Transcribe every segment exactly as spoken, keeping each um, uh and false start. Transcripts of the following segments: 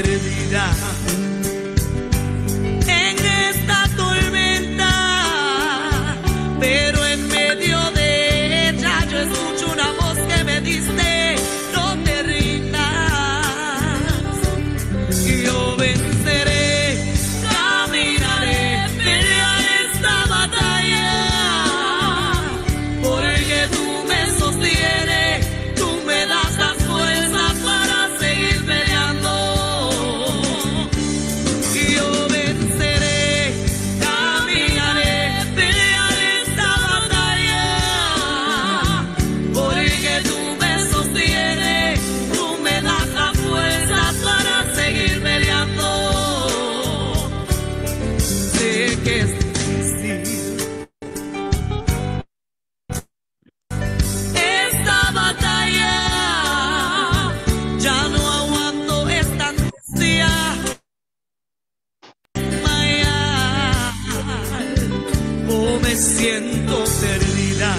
perdida. En esta tormenta, pero en medio de ella yo escucho una voz que me dice: no te rindas, y yo venceré, caminaré, pelearé esta batalla, porque tú me sostienes, tú me das las fuerzas para seguir peleando. Y yo venceré, caminaré, pelearé esta batalla, porque tú me sostienes, tú me das las fuerzas para seguir peleando. Sé que es difícil esta batalla, ya no aguanto esta angustia, o me siento perdida.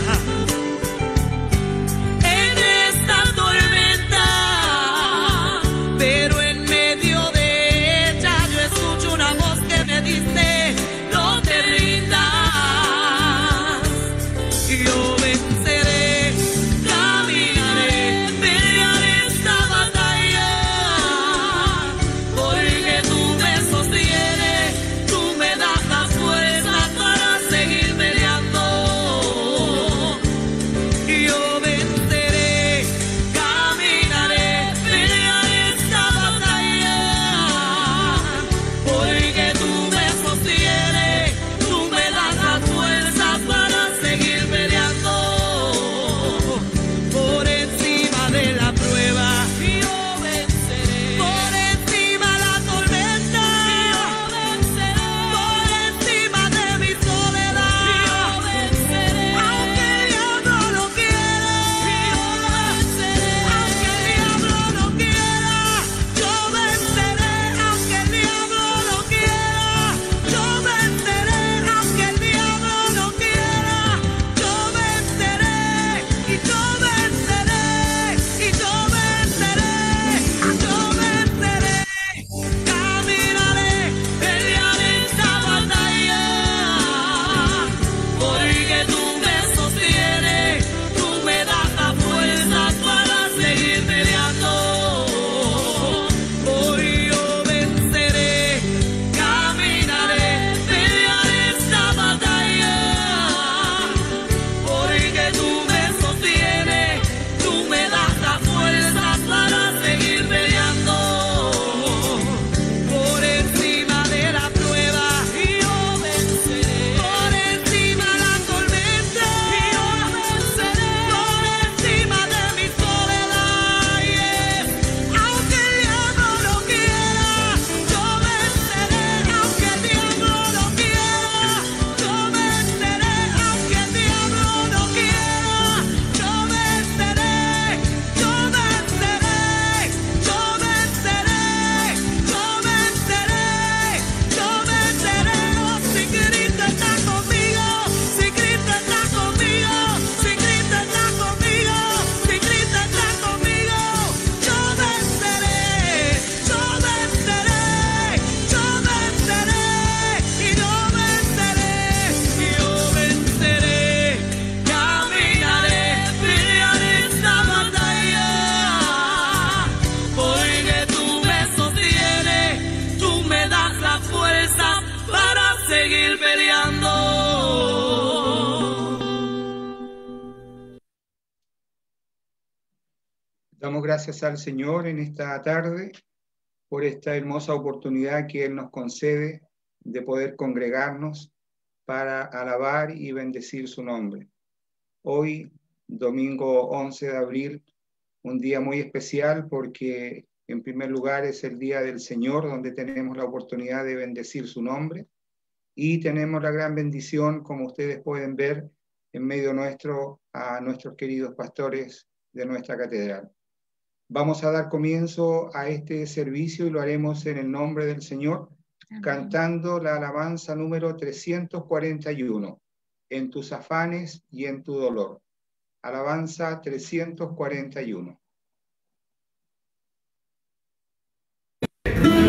En esta tormenta, pero en medio de ella yo escucho una voz que me dice: no te rindas, y yo venceré, caminaré, pelearé esta batalla, porque tú me sostienes, tú me das las fuerzas para seguir peleando. Y yo venceré, caminaré, pelearé esta batalla, porque tú me sostienes, tú me das las fuerzas para seguir peleando. Por encima de la prueba, yo venceré. Por encima la tormenta, yo venceré. Por encima de mi soledad, yo venceré. Aunque el diablo no quiera, yo venceré. Aunque el diablo no quiera, yo venceré. Aunque el diablo no quiera, yo venceré. Aunque el diablo no quiera, yo venceré. Y yo venceré, y yo venceré, y yo venceré. Caminaré, pelearé esta batalla, porque tú me sostienes, tú me das las fuerzas para seguir peleando. Hoy yo venceré, caminaré, pelearé esta batalla, porque tú me sostienes, tú me das las fuerzas para seguir peleando. Por encima de la prueba, yo venceré. Por encima la tormenta, yo venceré. Por encima de mi soledad, yes. Aunque el diablo no quiera, yo venceré. Aunque el diablo no quiera, yo venceré. Aunque el diablo no quiera, yo venceré. Yo venceré, yo venceré, yo venceré, yo venceré. Oh, si Cristo está conmigo, si Cristo está conmigo, si Cristo está conmigo, si Cristo está conmigo, yo venceré, yo venceré, yo venceré, y yo venceré, y yo venceré. Caminaré, pelearé esta batalla, porque tú me sostienes, tú me das la fuerza para seguir peleando. Damos gracias al Señor en esta tarde por esta hermosa oportunidad que Él nos concede de poder congregarnos para alabar y bendecir su nombre. Hoy, domingo once de abril, un día muy especial porque en primer lugar es el Día del Señor, donde tenemos la oportunidad de bendecir su nombre, y tenemos la gran bendición, como ustedes pueden ver, en medio nuestro, a nuestros queridos pastores de nuestra catedral. Vamos a dar comienzo a este servicio y lo haremos en el nombre del Señor, cantando la alabanza número trescientos cuarenta y uno, en tus afanes y en tu dolor. Alabanza trescientos cuarenta y uno.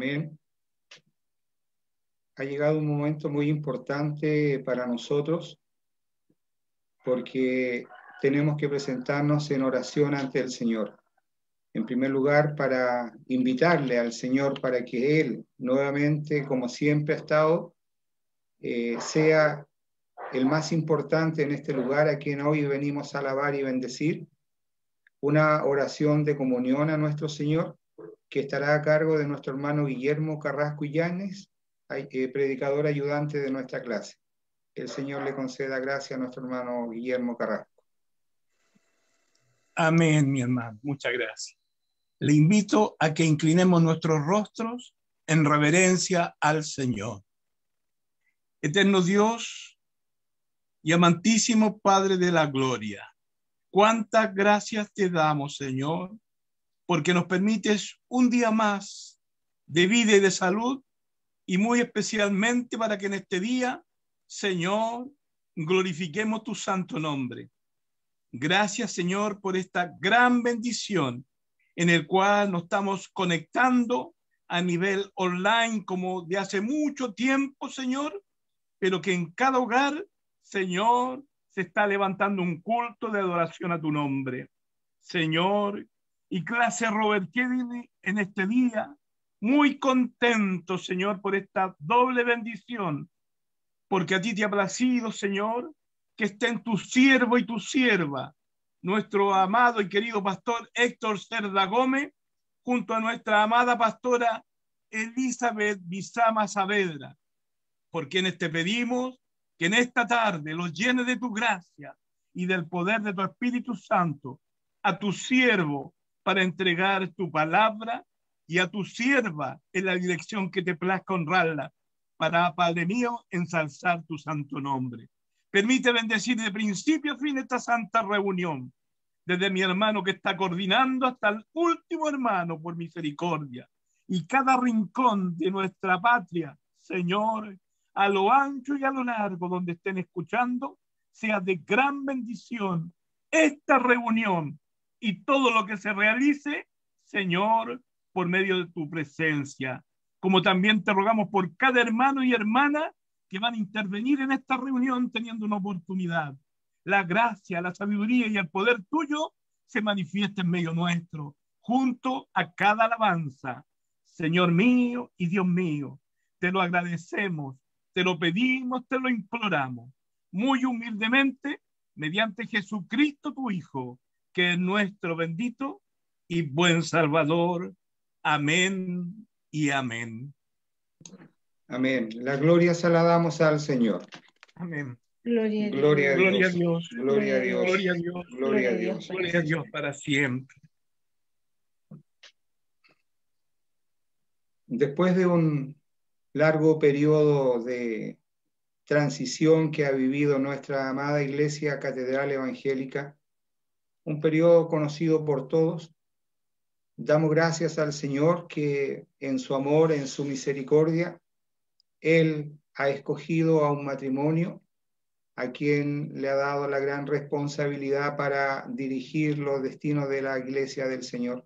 Amén. Ha llegado un momento muy importante para nosotros porque tenemos que presentarnos en oración ante el Señor. En primer lugar, para invitarle al Señor para que Él, nuevamente, como siempre ha estado, eh, sea el más importante en este lugar, a quien hoy venimos a alabar y bendecir. Una oración de comunión a nuestro Señor, que estará a cargo de nuestro hermano Guillermo Carrasco Illanes, eh, predicador ayudante de nuestra clase. El Señor le conceda gracia a nuestro hermano Guillermo Carrasco. Amén, mi hermano. Muchas gracias. Le invito a que inclinemos nuestros rostros en reverencia al Señor. Eterno Dios y amantísimo Padre de la gloria, cuántas gracias te damos, Señor, porque nos permites un día más de vida y de salud, y muy especialmente para que en este día, Señor, glorifiquemos tu santo nombre. Gracias, Señor, por esta gran bendición en el cual nos estamos conectando a nivel online como de hace mucho tiempo, Señor, pero que en cada hogar, Señor, se está levantando un culto de adoración a tu nombre. Señor, y clase Robert Kennedy en este día, muy contento, Señor, por esta doble bendición, porque a ti te ha placido, Señor, que estén tu siervo y tu sierva, nuestro amado y querido pastor Héctor Cerda Gómez, junto a nuestra amada pastora Elizabeth Bizama Saavedra, por quienes te pedimos que en esta tarde los llenes de tu gracia y del poder de tu Espíritu Santo a tu siervo para entregar tu palabra y a tu sierva en la dirección que te plazca honrarla para, Padre mío, ensalzar tu santo nombre. Permite bendecir de principio a fin esta santa reunión, desde mi hermano que está coordinando hasta el último hermano por misericordia, y cada rincón de nuestra patria, Señor, a lo ancho y a lo largo donde estén escuchando, sea de gran bendición esta reunión y todo lo que se realice, Señor, por medio de tu presencia. Como también te rogamos por cada hermano y hermana que van a intervenir en esta reunión teniendo una oportunidad. La gracia, la sabiduría y el poder tuyo se manifiesta en medio nuestro, junto a cada alabanza. Señor mío y Dios mío, te lo agradecemos, te lo pedimos, te lo imploramos, muy humildemente, mediante Jesucristo tu Hijo, que es nuestro bendito y buen Salvador. Amén y amén. Amén. La gloria se la damos al Señor. Amén. Gloria a Dios. Gloria a Gloria a Dios. Dios. Gloria a Dios. Gloria a Dios. Gloria a Dios. Gloria a Dios para siempre. Después de un largo periodo de transición que ha vivido nuestra amada Iglesia Catedral Evangélica, un periodo conocido por todos, damos gracias al Señor que en su amor, en su misericordia, Él ha escogido a un matrimonio a quien le ha dado la gran responsabilidad para dirigir los destinos de la Iglesia del Señor.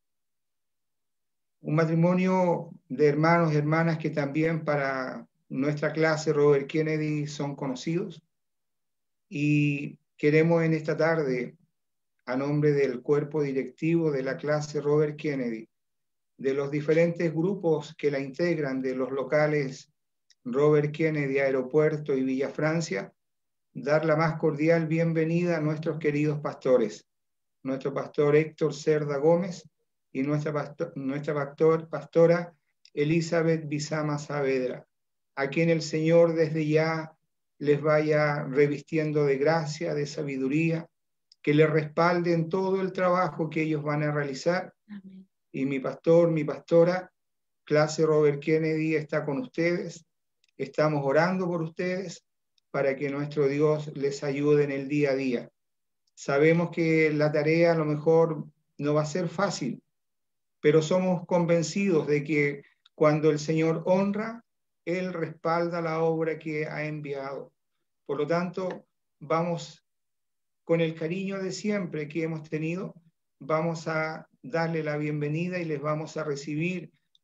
Un matrimonio de hermanos y hermanas que también para nuestra clase Robert Kennedy son conocidos, y queremos en esta tarde, a nombre del cuerpo directivo de la clase Robert Kennedy, de los diferentes grupos que la integran, de los locales Robert Kennedy, Aeropuerto y Villa Francia, dar la más cordial bienvenida a nuestros queridos pastores, nuestro pastor Héctor Cerda Gómez y nuestra, pastor, nuestra pastor, pastora Elizabeth Bizama Saavedra, a quien el Señor desde ya les vaya revistiendo de gracia, de sabiduría, que les respalde en todo el trabajo que ellos van a realizar. Amén. Y mi pastor, mi pastora, clase Robert Kennedy está con ustedes. Estamos orando por ustedes para que nuestro Dios les ayude en el día a día. Sabemos que la tarea a lo mejor no va a ser fácil, pero somos convencidos de que cuando el Señor honra, Él respalda la obra que ha enviado. Por lo tanto, vamos con el cariño de siempre que hemos tenido, vamos a darle la bienvenida y les vamos a recibir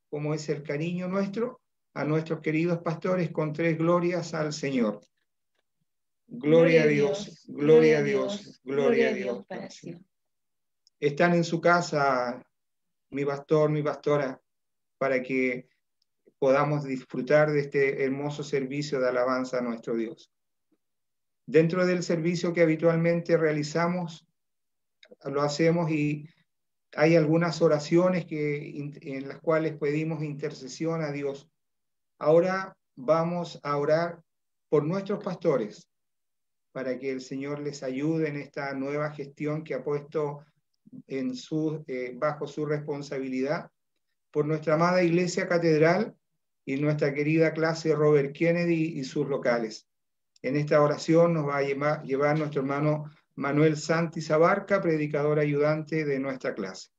como es el cariño nuestro a nuestros queridos pastores, con tres glorias al Señor. Gloria a Dios, gloria a Dios, gloria a Dios para siempre. Están en su casa, mi pastor, mi pastora, para que podamos disfrutar de este hermoso servicio de alabanza a nuestro Dios. Dentro del servicio que habitualmente realizamos, lo hacemos y hay algunas oraciones que, en las cuales pedimos intercesión a Dios. Ahora vamos a orar por nuestros pastores, para que el Señor les ayude en esta nueva gestión que ha puesto en su, eh, bajo su responsabilidad, por nuestra amada Iglesia Catedral y nuestra querida clase Robert Kennedy y sus locales. En esta oración nos va a llevar, llevar nuestro hermano Manuel Santis Abarca, predicador ayudante de nuestra clase.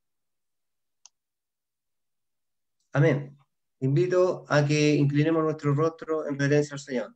Amén. Invito a que inclinemos nuestro rostro en reverencia al Señor.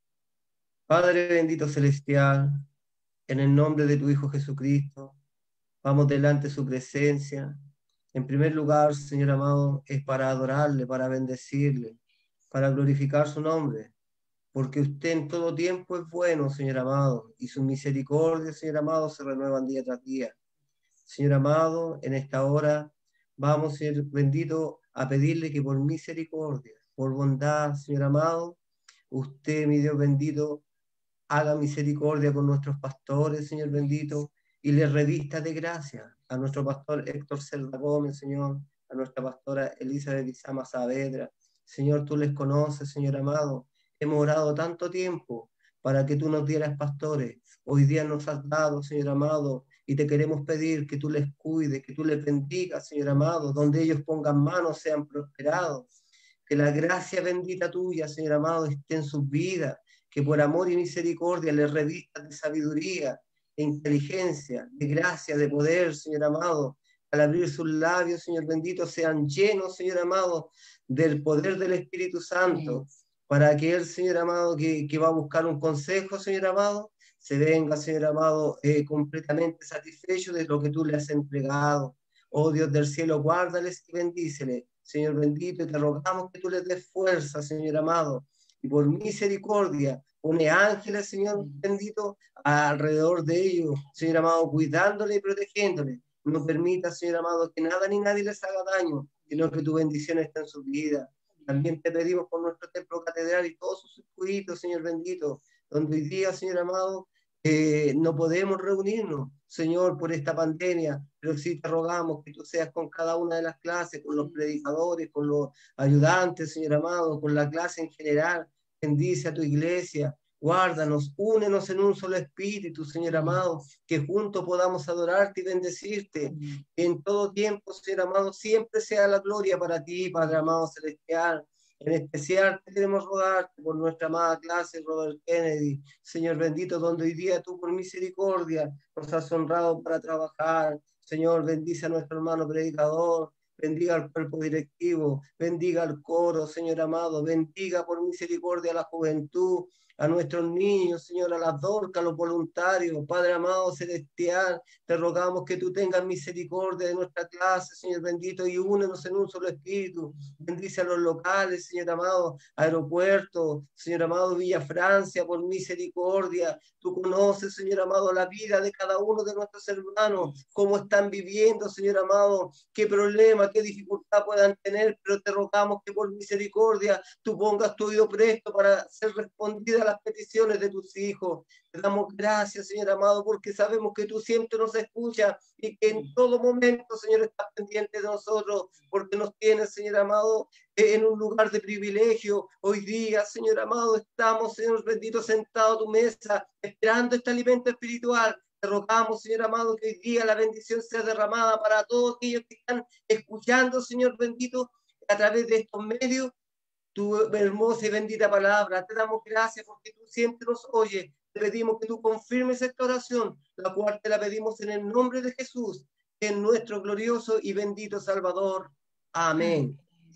Padre bendito celestial, en el nombre de tu Hijo Jesucristo, vamos delante de su presencia. En primer lugar, Señor amado, es para adorarle, para bendecirle, para glorificar su nombre, porque usted en todo tiempo es bueno, Señor amado, y su misericordia, Señor amado, se renuevan día tras día. Señor amado, en esta hora vamos, Señor bendito, a pedirle que por misericordia, por bondad, Señor amado, usted, mi Dios bendito, haga misericordia con nuestros pastores, Señor bendito, y le revista de gracia a nuestro pastor Héctor Cerda Gómez, Señor, a nuestra pastora Elizabeth Izama Saavedra. Señor, tú les conoces, Señor amado. Hemos orado tanto tiempo para que tú nos dieras pastores. Hoy día nos has dado, Señor amado, y te queremos pedir que tú les cuides, que tú les bendigas, Señor amado, donde ellos pongan manos sean prosperados. Que la gracia bendita tuya, Señor amado, esté en sus vidas, que por amor y misericordia les revistas de sabiduría, de inteligencia, de gracia, de poder, Señor amado. Al abrir sus labios, Señor bendito, sean llenos, Señor amado, del poder del Espíritu Santo, para que el Señor amado que, que va a buscar un consejo, Señor amado, se venga, Señor amado, eh, completamente satisfecho de lo que tú le has entregado. Oh Dios del cielo, guárdales y bendíceles, Señor bendito, y te rogamos que tú les des fuerza, Señor amado, y por misericordia, pone ángeles, Señor bendito, alrededor de ellos, Señor amado, cuidándole y protegiéndole. No permita, Señor amado, que nada ni nadie les haga daño, sino que tu bendición esté en su vida. También te pedimos por nuestro templo catedral y todos sus circuitos, Señor bendito, donde hoy día, Señor amado, eh, no podemos reunirnos, Señor, por esta pandemia, pero sí te rogamos que tú seas con cada una de las clases, con los predicadores, con los ayudantes, Señor amado, con la clase en general. Bendice a tu iglesia, guárdanos, únenos en un solo espíritu, Señor amado, que juntos podamos adorarte y bendecirte. Que en todo tiempo, Señor amado, siempre sea la gloria para ti, Padre amado celestial. En especial queremos rogarte por nuestra amada clase Robert Kennedy, Señor bendito, donde hoy día tú por misericordia nos has honrado para trabajar. Señor, bendice a nuestro hermano predicador, bendiga al cuerpo directivo, bendiga al coro, Señor amado, bendiga por misericordia a la juventud, a nuestros niños, Señor, a las dorcas, a los voluntarios. Padre amado celestial, te rogamos que tú tengas misericordia de nuestra clase, Señor bendito, y únenos en un solo espíritu. Bendice a los locales, Señor amado, aeropuerto, Señor amado, Villa Francia, por misericordia. Tú conoces, Señor amado, la vida de cada uno de nuestros hermanos, cómo están viviendo, Señor amado, qué problema, qué dificultad puedan tener, pero te rogamos que por misericordia tú pongas tu oído presto para ser respondida a las peticiones de tus hijos. Te damos gracias, Señor amado, porque sabemos que tú siempre nos escuchas y que en todo momento, Señor, estás pendiente de nosotros, porque nos tienes, Señor amado, en un lugar de privilegio. Hoy día, Señor amado, estamos, Señor bendito, sentados a tu mesa, esperando este alimento espiritual. Te rogamos, Señor amado, que hoy día la bendición sea derramada para todos aquellos que están escuchando, Señor bendito, a través de estos medios, tu hermosa y bendita palabra. Te damos gracias porque tú siempre nos oyes. Te pedimos que tú confirmes esta oración, la cual te la pedimos en el nombre de Jesús, en nuestro glorioso y bendito Salvador. Amén.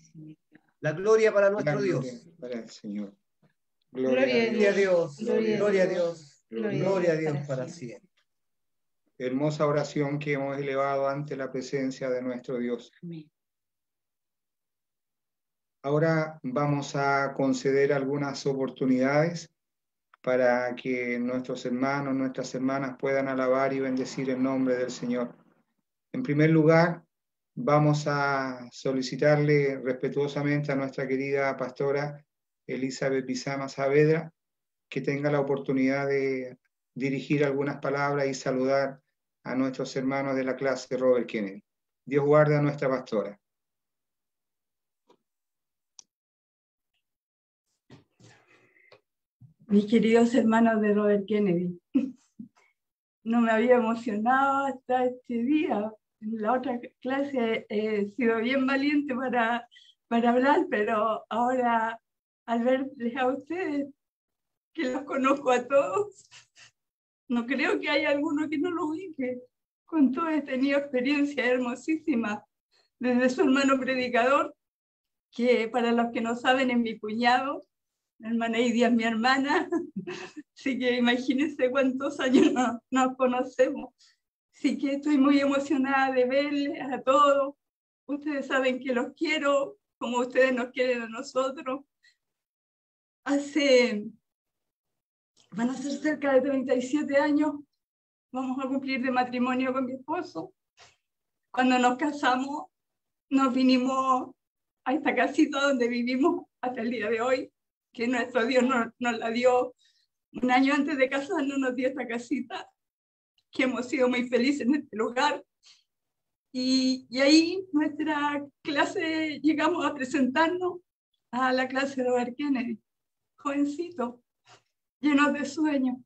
La gloria para nuestro Dios. Para el Señor. Gloria, gloria a Dios. Gloria, gloria a Dios. Gloria, gloria a Dios para siempre. Hermosa oración que hemos elevado ante la presencia de nuestro Dios. Amén. Ahora vamos a conceder algunas oportunidades para que nuestros hermanos, nuestras hermanas puedan alabar y bendecir el nombre del Señor. En primer lugar, vamos a solicitarle respetuosamente a nuestra querida pastora Elizabeth Bizama Saavedra que tenga la oportunidad de dirigir algunas palabras y saludar a nuestros hermanos de la clase Robert Kennedy. Dios guarde a nuestra pastora. Mis queridos hermanos de Robert Kennedy, no me había emocionado hasta este día. En la otra clase he sido bien valiente para, para hablar, pero ahora al verles a ustedes, que los conozco a todos, no creo que haya alguno que no lo ubique. Con todo he tenido experiencias hermosísimas, desde su hermano predicador, que para los que no saben es mi cuñado, la hermana Idia es mi hermana, así que imagínense cuántos años nos, nos conocemos. Así que estoy muy emocionada de verles a todos. Ustedes saben que los quiero, como ustedes nos quieren a nosotros. Hace, van a ser cerca de treinta y siete años, vamos a cumplir de matrimonio con mi esposo. Cuando nos casamos, nos vinimos a esta casita donde vivimos hasta el día de hoy, que nuestro Dios nos, nos la dio un año antes de casarnos, nos dio esta casita, que hemos sido muy felices en este lugar. Y, y ahí nuestra clase, llegamos a presentarnos a la clase de Robert Kennedy, jovencitos, llenos de sueños.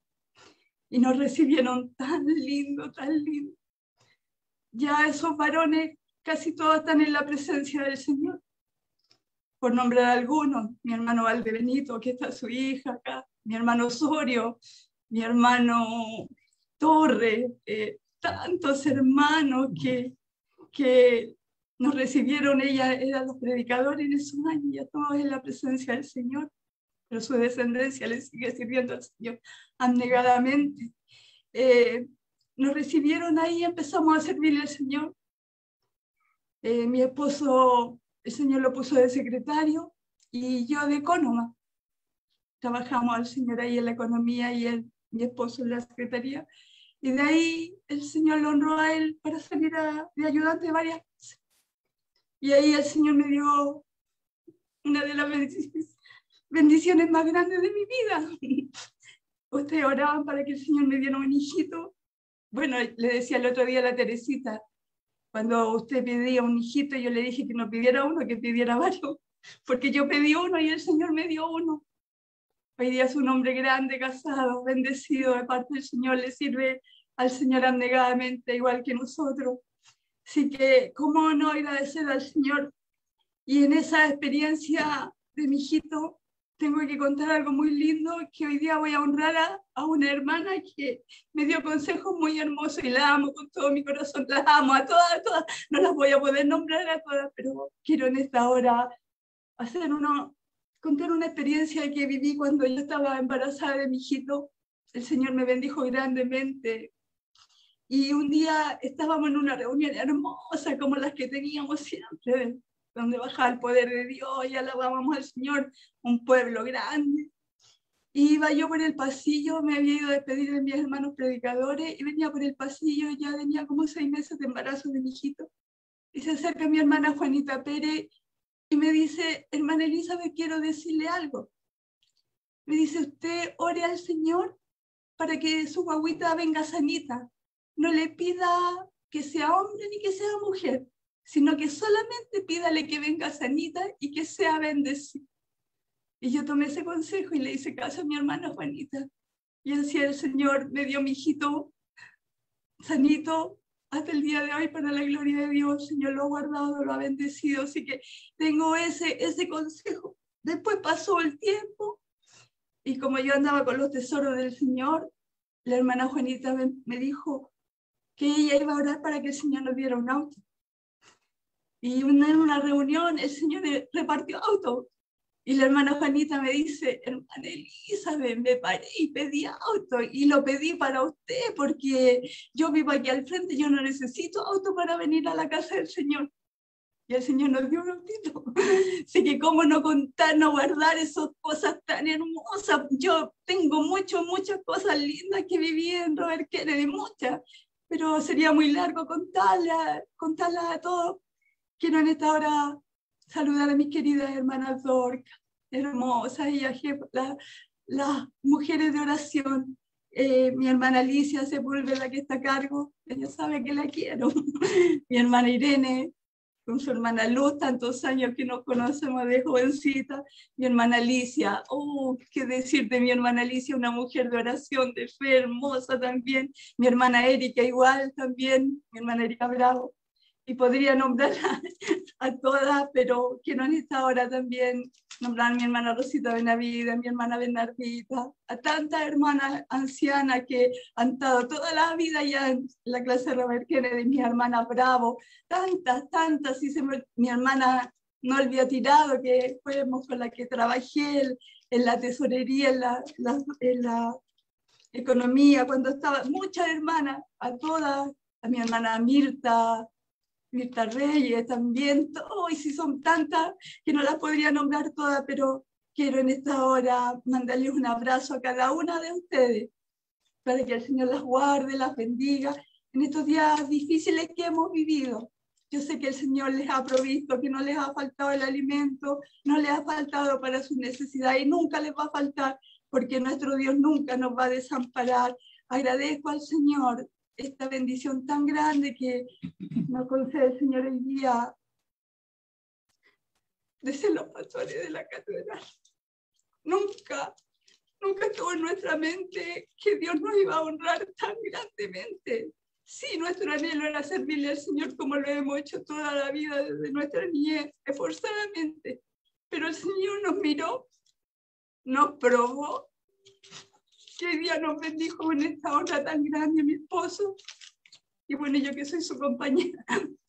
Y nos recibieron tan lindo, tan lindo. Ya esos varones casi todos están en la presencia del Señor. Por nombrar algunos, mi hermano Valdebenito, que está su hija acá, mi hermano Osorio, mi hermano Torre, eh, tantos hermanos que, que nos recibieron, ella eran los predicadores en esos años, ya todos en la presencia del Señor, pero su descendencia le sigue sirviendo al Señor abnegadamente. Eh, nos recibieron ahí, empezamos a servirle al Señor. Eh, mi esposo, el Señor lo puso de secretario y yo de ecónoma. Trabajamos al Señor ahí en la economía y él, mi esposo en la secretaría. Y de ahí el Señor lo honró a él para salir a, de ayudante de varias veces. Y ahí el Señor me dio una de las bendiciones, bendiciones más grandes de mi vida. Ustedes oraban para que el Señor me diera un hijito. Bueno, le decía el otro día a la Teresita, cuando usted pedía un hijito, yo le dije que no pidiera uno, que pidiera varios, porque yo pedí uno y el Señor me dio uno. Hoy día es un hombre grande, casado, bendecido de parte del Señor, le sirve al Señor abnegadamente, igual que nosotros. Así que, ¿cómo no agradecer al Señor? Y en esa experiencia de mi hijito, tengo que contar algo muy lindo, que hoy día voy a honrar a, a una hermana que me dio consejos muy hermosos y la amo con todo mi corazón, la amo a todas, a todas, no las voy a poder nombrar a todas, pero quiero en esta hora hacer uno, contar una experiencia que viví cuando yo estaba embarazada de mi hijito. El Señor me bendijo grandemente y un día estábamos en una reunión hermosa como las que teníamos siempre, donde bajaba el poder de Dios y alabábamos al Señor, un pueblo grande. Y iba yo por el pasillo, me había ido a despedir de mis hermanos predicadores y venía por el pasillo, ya tenía como seis meses de embarazo de mi hijito. Y se acerca mi hermana Juanita Pérez y me dice, hermana Elizabeth, quiero decirle algo. Me dice, usted ore al Señor para que su guagüita venga sanita. No le pida que sea hombre ni que sea mujer, sino que solamente pídale que venga sanita y que sea bendecida. Y yo tomé ese consejo y le hice caso a mi hermana Juanita. Y así el Señor me dio mi hijito sanito hasta el día de hoy para la gloria de Dios. El Señor lo ha guardado, lo ha bendecido. Así que tengo ese, ese consejo. Después pasó el tiempo y como yo andaba con los tesoros del Señor, la hermana Juanita me, me dijo que ella iba a orar para que el Señor nos diera un auto. Y una, en una reunión el Señor repartió auto. Y la hermana Juanita me dice, hermana Elizabeth, me paré y pedí auto. Y lo pedí para usted porque yo vivo aquí al frente, yo no necesito auto para venir a la casa del Señor. y el Señor nos dio un autito. Así que cómo no contar, no guardar esas cosas tan hermosas. Yo tengo mucho, muchas cosas lindas que viví en Robert Kennedy, muchas, pero sería muy largo contarlas, contarlas a todos. Quiero en esta hora saludar a mis queridas hermanas Dorcas, hermosas, ellas, las, las mujeres de oración. Eh, mi hermana Alicia Sepúlveda, que está a cargo, ella sabe que la quiero. Mi hermana Irene, con su hermana Luz, tantos años que nos conocemos de jovencita. Mi hermana Alicia, oh, qué decir de mi hermana Alicia, una mujer de oración, de fe, hermosa también. Mi hermana Erika igual también, mi hermana Erika Bravo. Y podría nombrar a, a todas, pero quiero en esta hora también nombrar a mi hermana Rosita Benavida, a mi hermana Bernardita, a tantas hermanas ancianas que han estado toda la vida ya en la clase de Robert Kennedy, mi hermana Bravo, tantas, tantas, y se me, mi hermana Nolvia Tirado, que fuimos con la que trabajé en, en la tesorería, en la, la, en la economía, cuando estaba, muchas hermanas, a todas, a mi hermana Mirta, Mirta Reyes también, oh, y si son tantas que no las podría nombrar todas, pero quiero en esta hora mandarles un abrazo a cada una de ustedes, para que el Señor las guarde, las bendiga, en estos días difíciles que hemos vivido. Yo sé que el Señor les ha provisto, que no les ha faltado el alimento, no les ha faltado para sus necesidades y nunca les va a faltar, porque nuestro Dios nunca nos va a desamparar. Agradezco al Señor esta bendición tan grande que nos concede el Señor el día de ser los pastores de la catedral. Nunca, nunca estuvo en nuestra mente que Dios nos iba a honrar tan grandemente. Sí, nuestro anhelo era servirle al Señor como lo hemos hecho toda la vida desde nuestra niñez, esforzadamente. Pero el Señor nos miró, nos probó, que hoy día nos bendijo en esta honra tan grande, mi esposo. Y bueno, yo que soy su compañera,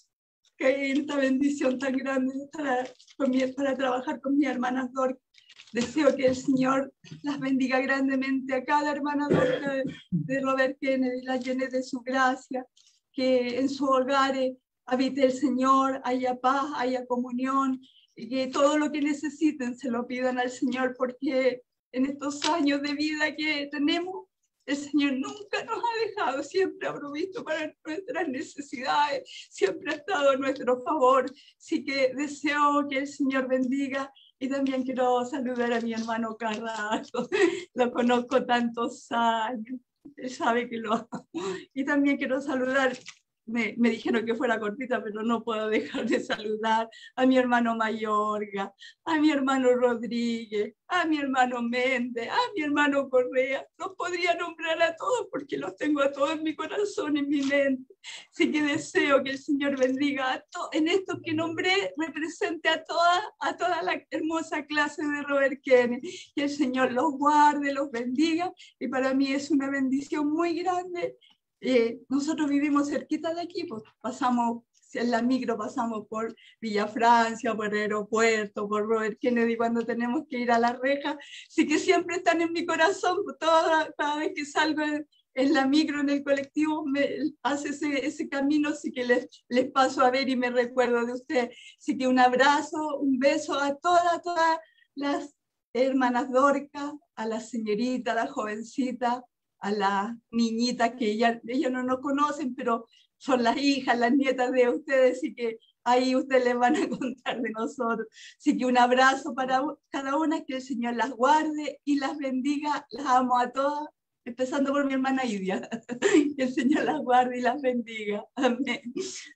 que hay esta bendición tan grande para, para trabajar con mis hermanas Dorcas. Deseo que el Señor las bendiga grandemente a cada hermana Dorca de, de Robert Kennedy, las llene de su gracia, que en sus hogares habite el Señor, haya paz, haya comunión, y que todo lo que necesiten se lo pidan al Señor, porque en estos años de vida que tenemos, el Señor nunca nos ha dejado, siempre ha provisto para nuestras necesidades, siempre ha estado a nuestro favor. Así que deseo que el Señor bendiga. Y también quiero saludar a mi hermano Carrasco, lo conozco tantos años, él sabe que lo amo. Y también quiero saludar, me, me dijeron que fuera cortita, pero no puedo dejar de saludar a mi hermano Mayorga, a mi hermano Rodríguez, a mi hermano Méndez, a mi hermano Correa. No podría nombrar a todos porque los tengo a todos en mi corazón y en mi mente. Así que deseo que el Señor bendiga a todos. En estos que nombré, represente a toda, a toda la hermosa clase de Robert Kennedy. Que el Señor los guarde, los bendiga. Y para mí es una bendición muy grande. Eh, nosotros vivimos cerquita de aquí, pues pasamos en la micro, pasamos por Villa Francia, por el aeropuerto, por Robert Kennedy cuando tenemos que ir a la reja, así que siempre están en mi corazón, toda, cada vez que salgo en, en la micro, en el colectivo, me hace ese, ese camino, así que les, les paso a ver y me recuerdo de usted. Así que un abrazo, un beso a todas, todas las hermanas Dorcas, a la señorita, a la jovencita, a las niñitas que ellas, ellas no nos conocen, pero son las hijas, las nietas de ustedes, y que ahí ustedes les van a contar de nosotros. Así que un abrazo para cada una, que el Señor las guarde y las bendiga. Las amo a todas, empezando por mi hermana Idia. Que el Señor las guarde y las bendiga. Amén.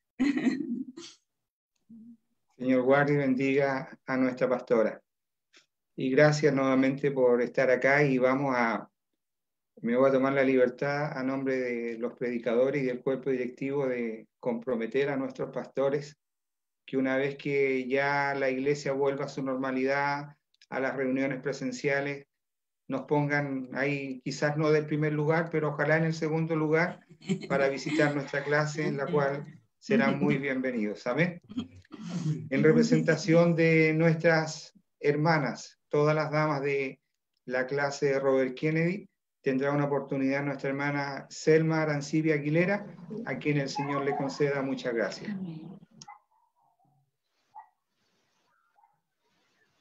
Señor, guarde y bendiga a nuestra pastora. Y gracias nuevamente por estar acá, y vamos a Me voy a tomar la libertad, a nombre de los predicadores y del cuerpo directivo, de comprometer a nuestros pastores que una vez que ya la iglesia vuelva a su normalidad, a las reuniones presenciales, nos pongan ahí, quizás no del primer lugar, pero ojalá en el segundo lugar, para visitar nuestra clase, en la cual serán muy bienvenidos. Amén. En representación de nuestras hermanas, todas las damas de la clase de Robert Kennedy, tendrá una oportunidad nuestra hermana Selma Arancibia Aguilera, a quien el Señor le conceda muchas gracias.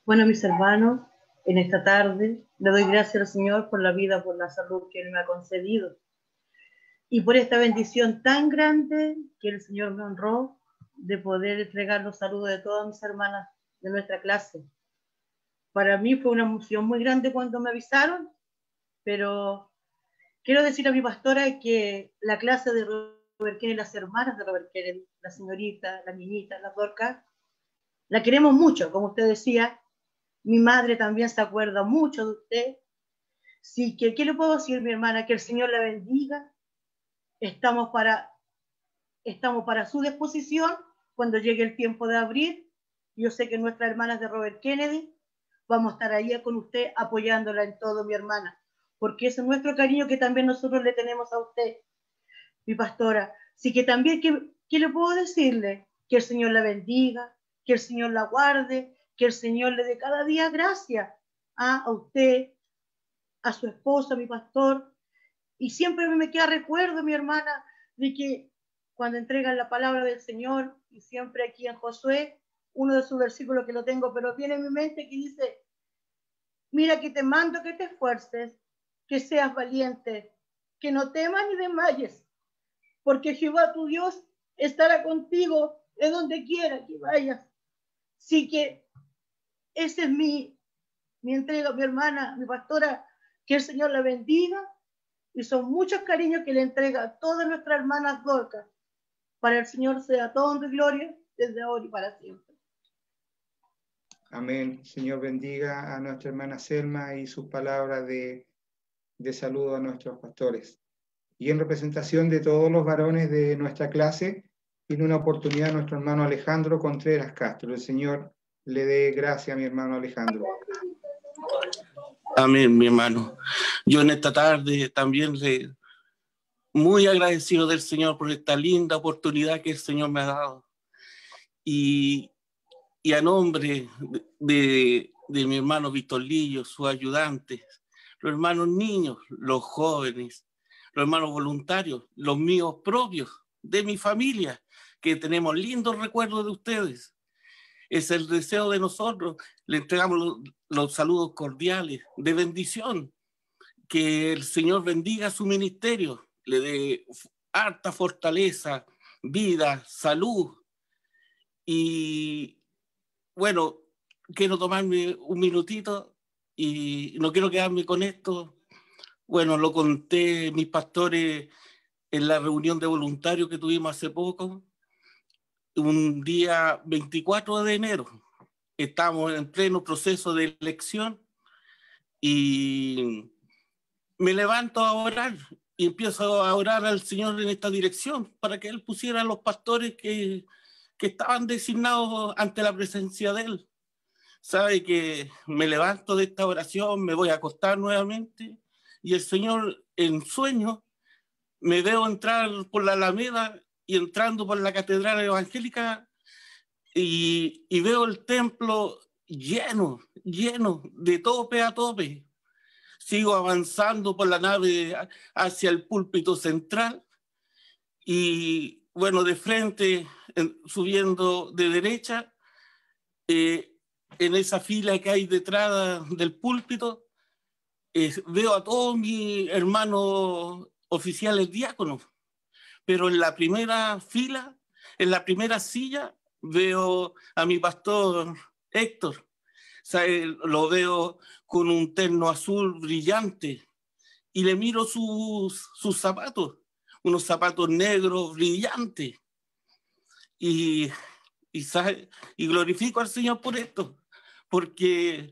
Bueno, mis hermanos, en esta tarde le doy gracias al Señor por la vida, por la salud que Él me ha concedido y por esta bendición tan grande que el Señor me honró de poder entregar los saludos de todas mis hermanas de nuestra clase. Para mí fue una emoción muy grande cuando me avisaron, pero quiero decir a mi pastora que la clase de Robert Kennedy, las hermanas de Robert Kennedy, la señorita, la niñita, la Dorcas, la queremos mucho, como usted decía. Mi madre también se acuerda mucho de usted. Sí, que, ¿qué le puedo decir, mi hermana? Que el Señor la bendiga. Estamos para, estamos para su disposición cuando llegue el tiempo de abrir. Yo sé que nuestras hermanas de Robert Kennedy vamos a estar ahí con usted apoyándola en todo, mi hermana, porque ese es nuestro cariño que también nosotros le tenemos a usted, mi pastora. Así que también, ¿qué, qué le puedo decirle? Que el Señor la bendiga, que el Señor la guarde, que el Señor le dé cada día gracia ¿ah? a usted, a su esposo, a mi pastor. Y siempre me queda recuerdo, mi hermana, de que cuando entregan la palabra del Señor, y siempre aquí en Josué, uno de sus versículos que lo tengo, pero viene en mi mente que dice, mira que te mando que te esfuerces, que seas valiente, que no temas ni desmayes, porque Jehová tu Dios estará contigo en donde quiera que vayas. Así que ese es mi, mi entrega, mi hermana, mi pastora, que el Señor la bendiga, y son muchos cariños que le entrega a todas nuestras hermanas Dorcas. Para el Señor sea todo honor y gloria, desde ahora y para siempre. Amén. Señor bendiga a nuestra hermana Selma y sus palabras de, de saludo a nuestros pastores. Y en representación de todos los varones de nuestra clase, tiene una oportunidad nuestro hermano Alejandro Contreras Castro. El Señor le dé gracia a mi hermano Alejandro. Amén, mi hermano. Yo en esta tarde también le muy agradecido del Señor por esta linda oportunidad que el Señor me ha dado. Y, y a nombre de, de, de mi hermano Víctor Lillo, sus ayudantes, los hermanos niños, los jóvenes, los hermanos voluntarios, los míos propios, de mi familia, que tenemos lindos recuerdos de ustedes. Es el deseo de nosotros. Le entregamos los, los saludos cordiales de bendición. Que el Señor bendiga su ministerio, le dé harta fortaleza, vida, salud. Y bueno, quiero tomarme un minutito y no quiero quedarme con esto. Bueno, lo conté mis pastores en la reunión de voluntarios que tuvimos hace poco. Un día veinticuatro de enero, estamos en pleno proceso de elección y me levanto a orar y empiezo a orar al Señor en esta dirección para que Él pusiera a los pastores que, que estaban designados ante la presencia de Él. Sabe que me levanto de esta oración, me voy a acostar nuevamente y el Señor en sueño me veo entrar por la Alameda y entrando por la Catedral Evangélica y, y veo el templo lleno, lleno, de tope a tope. Sigo avanzando por la nave hacia el púlpito central y, bueno, de frente, en, subiendo de derecha, eh, en esa fila que hay detrás del púlpito, eh, veo a todos mis hermanos oficiales diáconos. Pero en la primera fila, en la primera silla, veo a mi pastor Héctor. O sea, lo veo con un terno azul brillante y le miro sus, sus zapatos, unos zapatos negros brillantes. Y, y, ¿sabe? Y glorifico al Señor por esto, porque,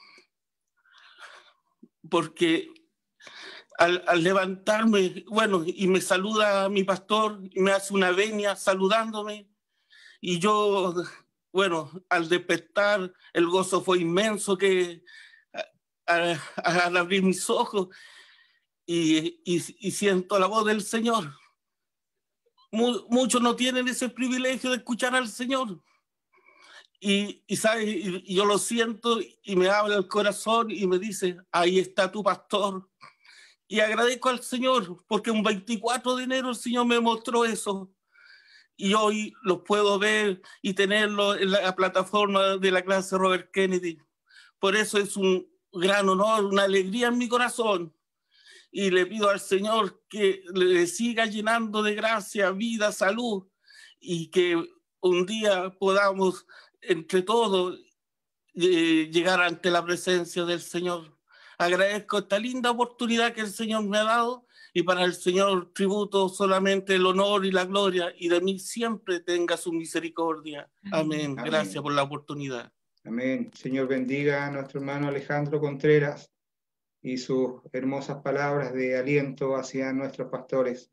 porque Al, al levantarme, bueno, y me saluda mi pastor, y me hace una venia saludándome, y yo, bueno, al despertar, el gozo fue inmenso que al, al abrir mis ojos y, y, y siento la voz del Señor. Muchos no tienen ese privilegio de escuchar al Señor. Y, y, ¿sabes? Y, y yo lo siento y me habla el corazón y me dice, ahí está tu pastor. Y agradezco al Señor porque un veinticuatro de enero el Señor me mostró eso. Y hoy los puedo ver y tenerlo en la plataforma de la clase Robert Kennedy. Por eso es un gran honor, una alegría en mi corazón. Y le pido al Señor que le siga llenando de gracia, vida, salud, y que un día podamos entre todos eh, llegar ante la presencia del Señor. Agradezco esta linda oportunidad que el Señor me ha dado, y para el Señor tributo solamente el honor y la gloria, y de mí siempre tenga su misericordia. Amén. Amén. Gracias por la oportunidad. Amén. Señor bendiga a nuestro hermano Alejandro Contreras y sus hermosas palabras de aliento hacia nuestros pastores.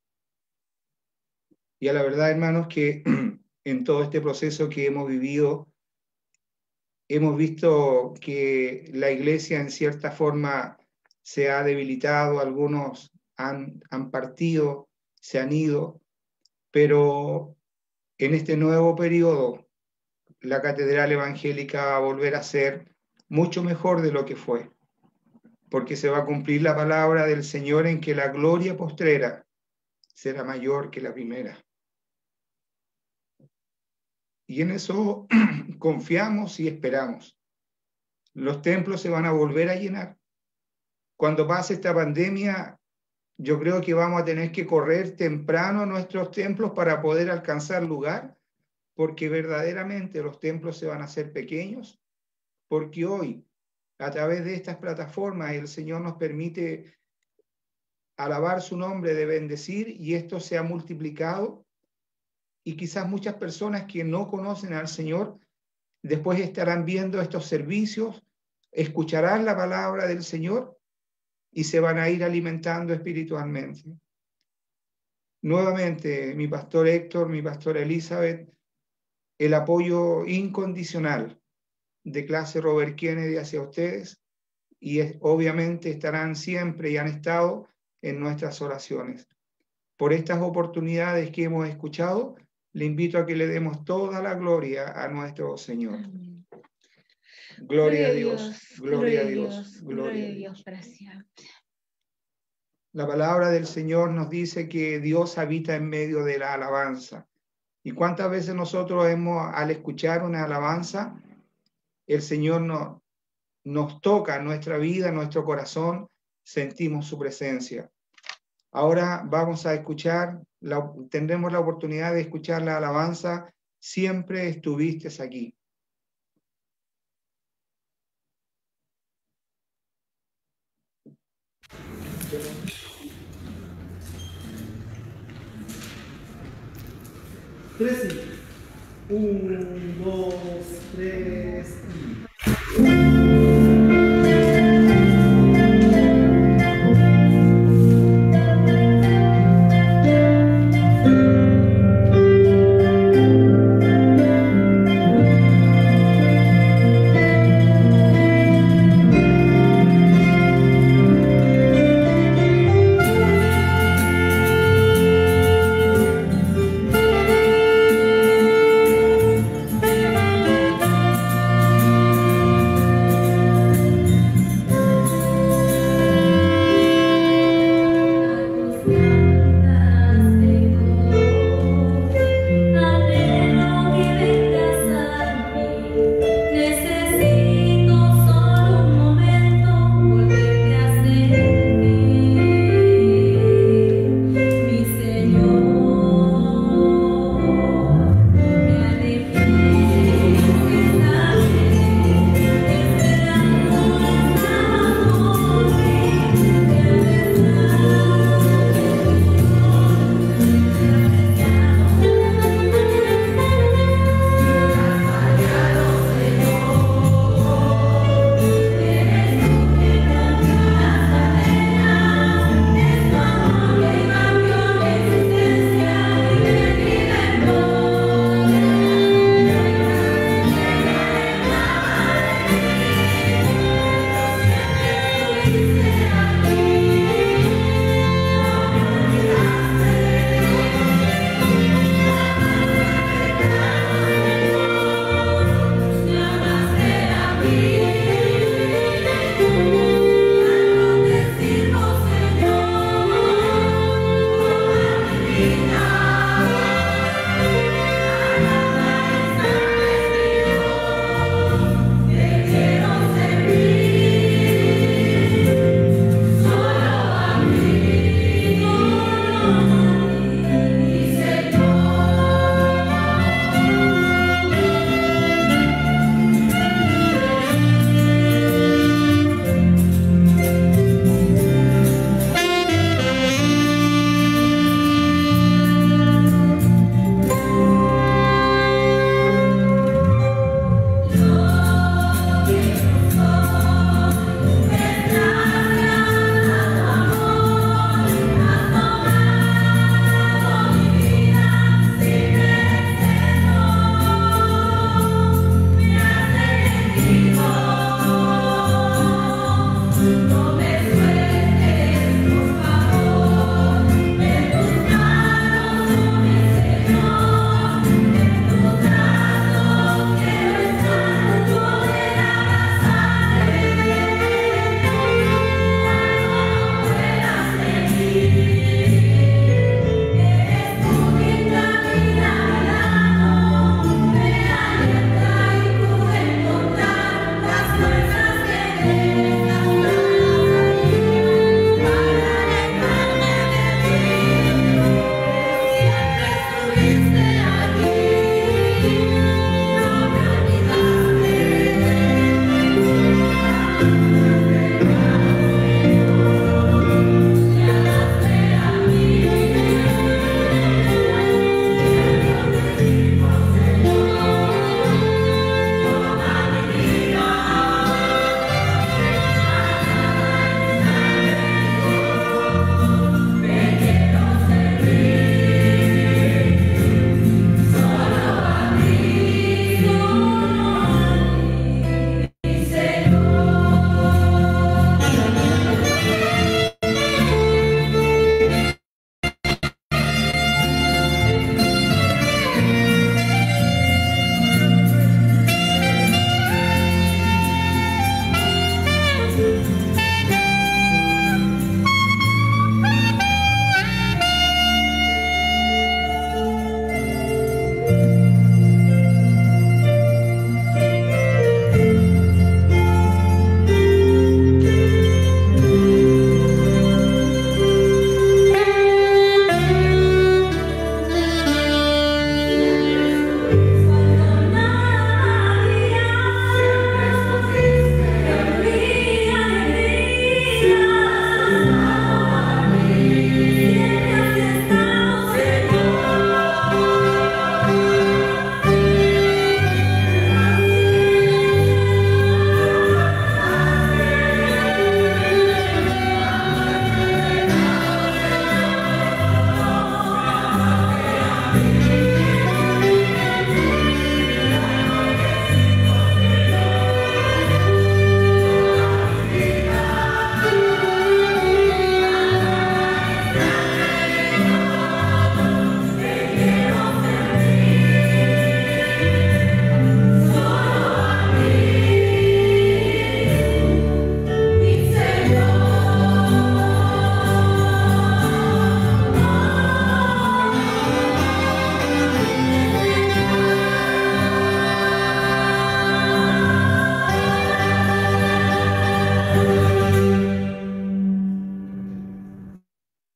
Y a la verdad, hermanos, que en todo este proceso que hemos vivido, hemos visto que la iglesia en cierta forma se ha debilitado, algunos han, han partido, se han ido, pero en este nuevo periodo la Catedral Evangélica va a volver a ser mucho mejor de lo que fue, porque se va a cumplir la palabra del Señor en que la gloria postrera será mayor que la primera. Y en eso confiamos y esperamos. Los templos se van a volver a llenar. Cuando pase esta pandemia, yo creo que vamos a tener que correr temprano a nuestros templos para poder alcanzar lugar, porque verdaderamente los templos se van a hacer pequeños, porque hoy, a través de estas plataformas, el Señor nos permite alabar su nombre, de bendecir, y esto se ha multiplicado, y quizás muchas personas que no conocen al Señor después estarán viendo estos servicios, escucharán la palabra del Señor y se van a ir alimentando espiritualmente. Nuevamente, mi pastor Héctor, mi pastora Elizabeth, el apoyo incondicional de clase Robert Kennedy hacia ustedes, y es, obviamente estarán siempre y han estado en nuestras oraciones. Por estas oportunidades que hemos escuchado, le invito a que le demos toda la gloria a nuestro Señor. Amén. Gloria a Dios, gloria a Dios, gloria a Dios para siempre. La palabra del Señor nos dice que Dios habita en medio de la alabanza. ¿Y cuántas veces nosotros hemos, al escuchar una alabanza, el Señor nos, nos toca nuestra vida, nuestro corazón, sentimos su presencia? Ahora vamos a escuchar, la, tendremos la oportunidad de escuchar la alabanza, Siempre estuviste aquí. Tres, un, dos, tres y...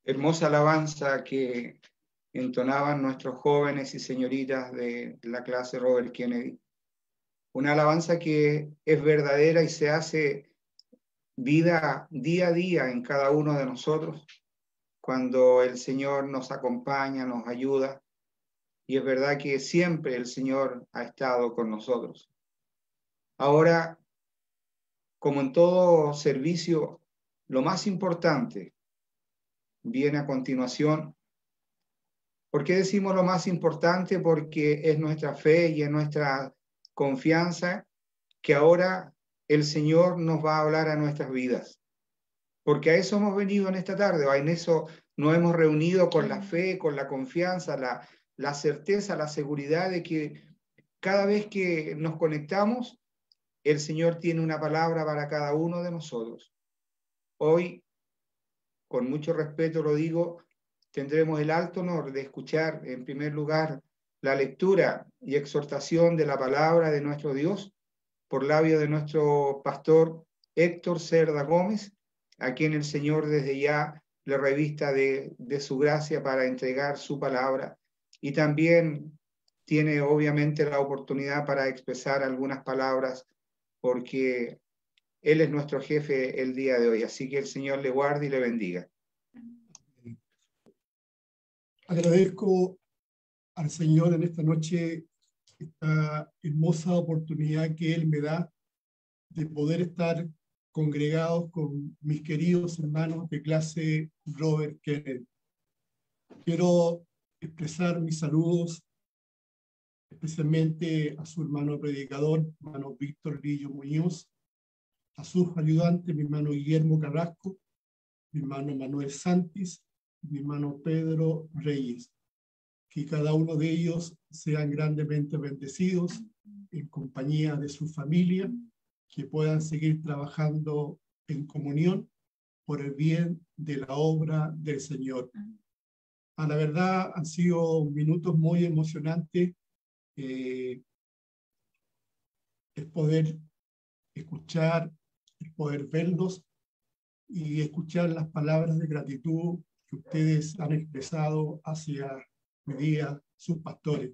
hermosa alabanza que entonaban nuestros jóvenes y señoritas de la clase Robert Kennedy. Una alabanza que es verdadera y se hace vida día a día en cada uno de nosotros, cuando el Señor nos acompaña, nos ayuda, y es verdad que siempre el Señor ha estado con nosotros. Ahora, como en todo servicio, lo más importante viene a continuación. ¿Por qué decimos lo más importante? Porque es nuestra fe y es nuestra confianza que ahora el Señor nos va a hablar a nuestras vidas. Porque a eso hemos venido en esta tarde, en eso nos hemos reunido con la fe, con la confianza, la, la certeza, la seguridad de que cada vez que nos conectamos, el Señor tiene una palabra para cada uno de nosotros. Hoy, con mucho respeto lo digo, tendremos el alto honor de escuchar, en primer lugar, la lectura y exhortación de la palabra de nuestro Dios por labio de nuestro pastor Héctor Cerda Gómez, a quien el Señor desde ya le revista de, de su gracia para entregar su palabra, y también tiene obviamente la oportunidad para expresar algunas palabras, porque Él es nuestro jefe el día de hoy. Así que el Señor le guarde y le bendiga. Agradezco al Señor en esta noche esta hermosa oportunidad que Él me da de poder estar congregados con mis queridos hermanos de clase Robert Kennedy. Quiero expresar mis saludos especialmente a su hermano predicador, hermano Víctor Lillo Muñoz, a sus ayudantes, mi hermano Guillermo Carrasco, mi hermano Manuel Santis, mi hermano Pedro Reyes. Que cada uno de ellos sean grandemente bendecidos en compañía de su familia, que puedan seguir trabajando en comunión por el bien de la obra del Señor. A la verdad han sido minutos muy emocionantes, eh, el poder escuchar, el poder verlos y escuchar las palabras de gratitud que ustedes han expresado hacia mi día, sus pastores.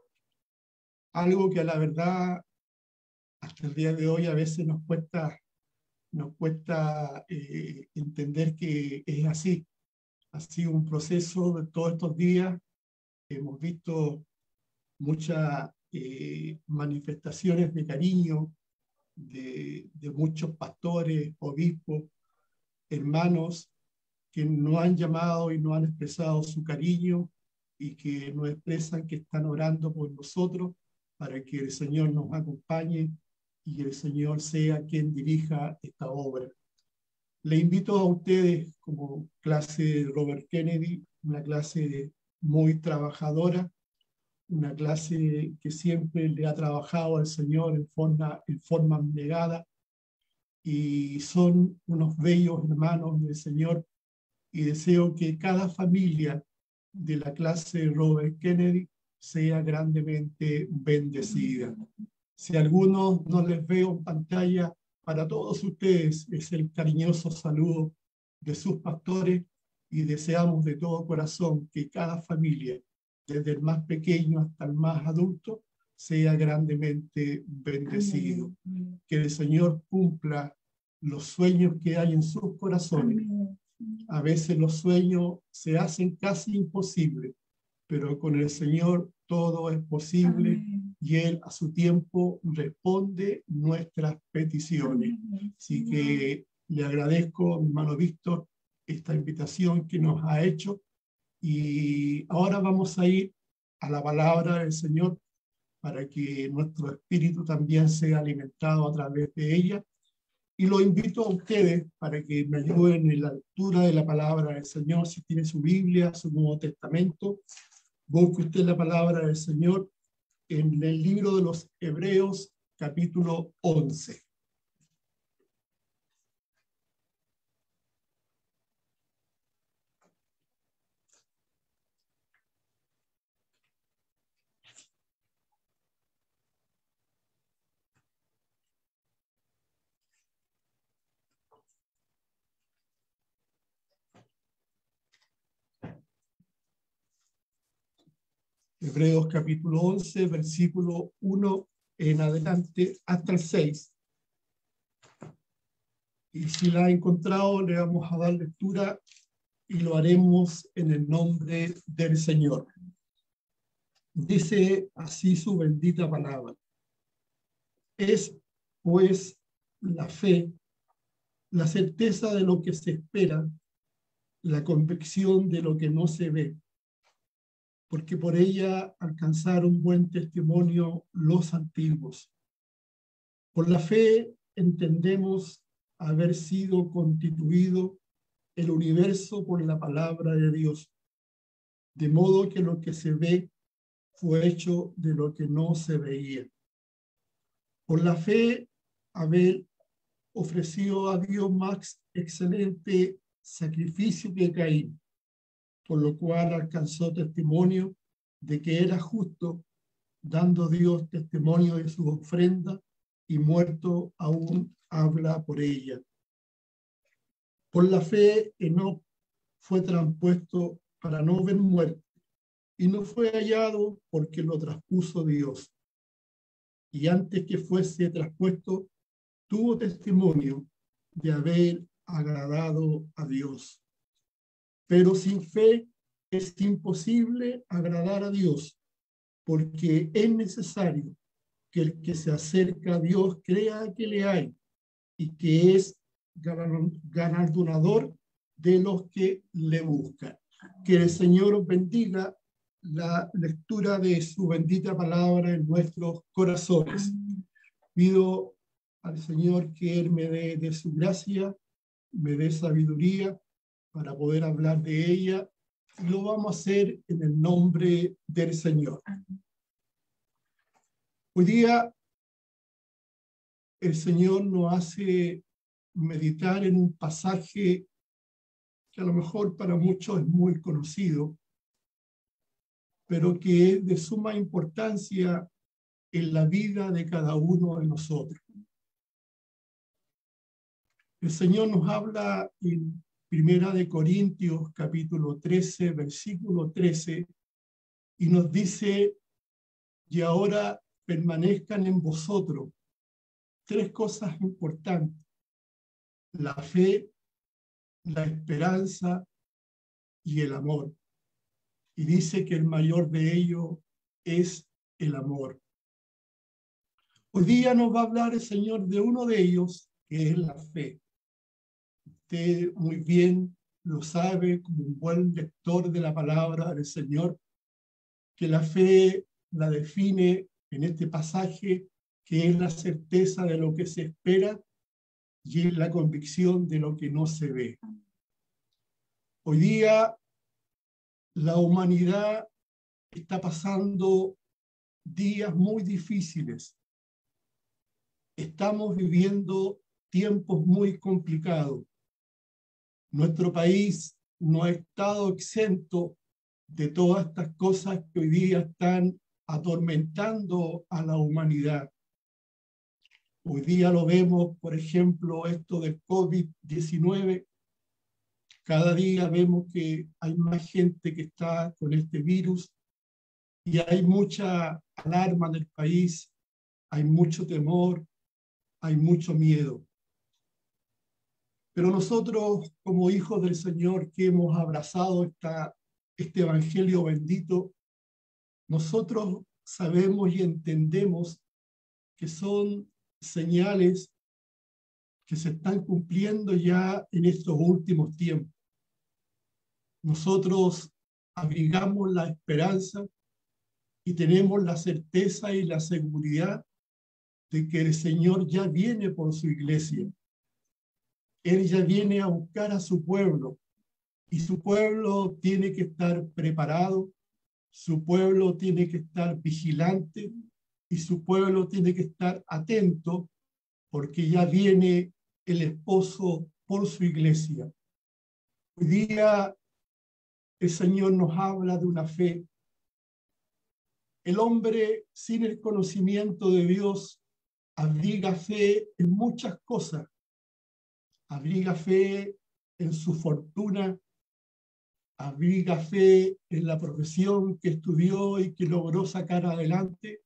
Algo que a la verdad hasta el día de hoy a veces nos cuesta, nos cuesta eh, entender que es así. Ha sido un proceso de todos estos días. Hemos visto muchas eh, manifestaciones de cariño de, de muchos pastores, obispos, hermanos que nos han llamado y nos han expresado su cariño y que nos expresan que están orando por nosotros para que el Señor nos acompañe y el Señor sea quien dirija esta obra. Le invito a ustedes como clase de Robert Kennedy, una clase muy trabajadora, una clase que siempre le ha trabajado al Señor en forma, en forma abnegada, y son unos bellos hermanos del Señor, y deseo que cada familia de la clase Robert Kennedy sea grandemente bendecida. Si alguno no les veo en pantalla, para todos ustedes es el cariñoso saludo de sus pastores, y deseamos de todo corazón que cada familia, desde el más pequeño hasta el más adulto, sea grandemente bendecido. Amén. Que el Señor cumpla los sueños que hay en sus corazones. Amén. A veces los sueños se hacen casi imposibles, pero con el Señor todo es posible. Amén. Y Él a su tiempo responde nuestras peticiones. Amén. Así que le agradezco a mi hermano Víctor esta invitación que nos ha hecho, y ahora vamos a ir a la palabra del Señor para que nuestro espíritu también sea alimentado a través de ella. Y lo invito a ustedes para que me ayuden en la lectura de la palabra del Señor. Si tiene su Biblia, su Nuevo Testamento, busque usted la palabra del Señor en el libro de los Hebreos, capítulo once. Hebreos capítulo once, versículo uno en adelante hasta el seis. Y si la ha encontrado, le vamos a dar lectura y lo haremos en el nombre del Señor. Dice así su bendita palabra. Es, pues, la fe, la certeza de lo que se espera, la convicción de lo que no se ve, porque por ella alcanzaron buen testimonio los antiguos. Por la fe entendemos haber sido constituido el universo por la palabra de Dios, de modo que lo que se ve fue hecho de lo que no se veía. Por la fe, Abel ofreció a Dios más excelente sacrificio que Caín, por lo cual alcanzó testimonio de que era justo, dando Dios testimonio de su ofrenda, y muerto aún habla por ella. Por la fe, Enoc fue traspuesto para no ver muerte, y no fue hallado porque lo traspuso Dios. Y antes que fuese traspuesto, tuvo testimonio de haber agradado a Dios. Pero sin fe es imposible agradar a Dios, porque es necesario que el que se acerca a Dios crea que le hay y que es galardonador de los que le buscan. Que el Señor os bendiga la lectura de su bendita palabra en nuestros corazones. Pido al Señor que Él me dé de su gracia, me dé sabiduría para poder hablar de ella, y lo vamos a hacer en el nombre del Señor. Hoy día el Señor nos hace meditar en un pasaje que a lo mejor para muchos es muy conocido, pero que es de suma importancia en la vida de cada uno de nosotros. El Señor nos habla en Primera de Corintios, capítulo trece, versículo trece, y nos dice: y ahora permanezcan en vosotros tres cosas importantes: la fe, la esperanza y el amor. Y dice que el mayor de ellos es el amor. Hoy día nos va a hablar el Señor de uno de ellos, que es la fe. Usted muy bien lo sabe, como un buen lector de la palabra del Señor, que la fe la define en este pasaje, que es la certeza de lo que se espera y es la convicción de lo que no se ve. Hoy día la humanidad está pasando días muy difíciles. Estamos viviendo tiempos muy complicados. Nuestro país no ha estado exento de todas estas cosas que hoy día están atormentando a la humanidad. Hoy día lo vemos, por ejemplo, esto del COVID diecinueve. Cada día vemos que hay más gente que está con este virus y hay mucha alarma en el país, hay mucho temor, hay mucho miedo. Pero nosotros, como hijos del Señor que hemos abrazado esta, este evangelio bendito, nosotros sabemos y entendemos que son señales que se están cumpliendo ya en estos últimos tiempos. Nosotros abrigamos la esperanza y tenemos la certeza y la seguridad de que el Señor ya viene por su iglesia. Él ya viene a buscar a su pueblo y su pueblo tiene que estar preparado, su pueblo tiene que estar vigilante y su pueblo tiene que estar atento, porque ya viene el esposo por su iglesia. Hoy día el Señor nos habla de una fe. El hombre sin el conocimiento de Dios abriga fe en muchas cosas. Abriga fe en su fortuna, abriga fe en la profesión que estudió y que logró sacar adelante,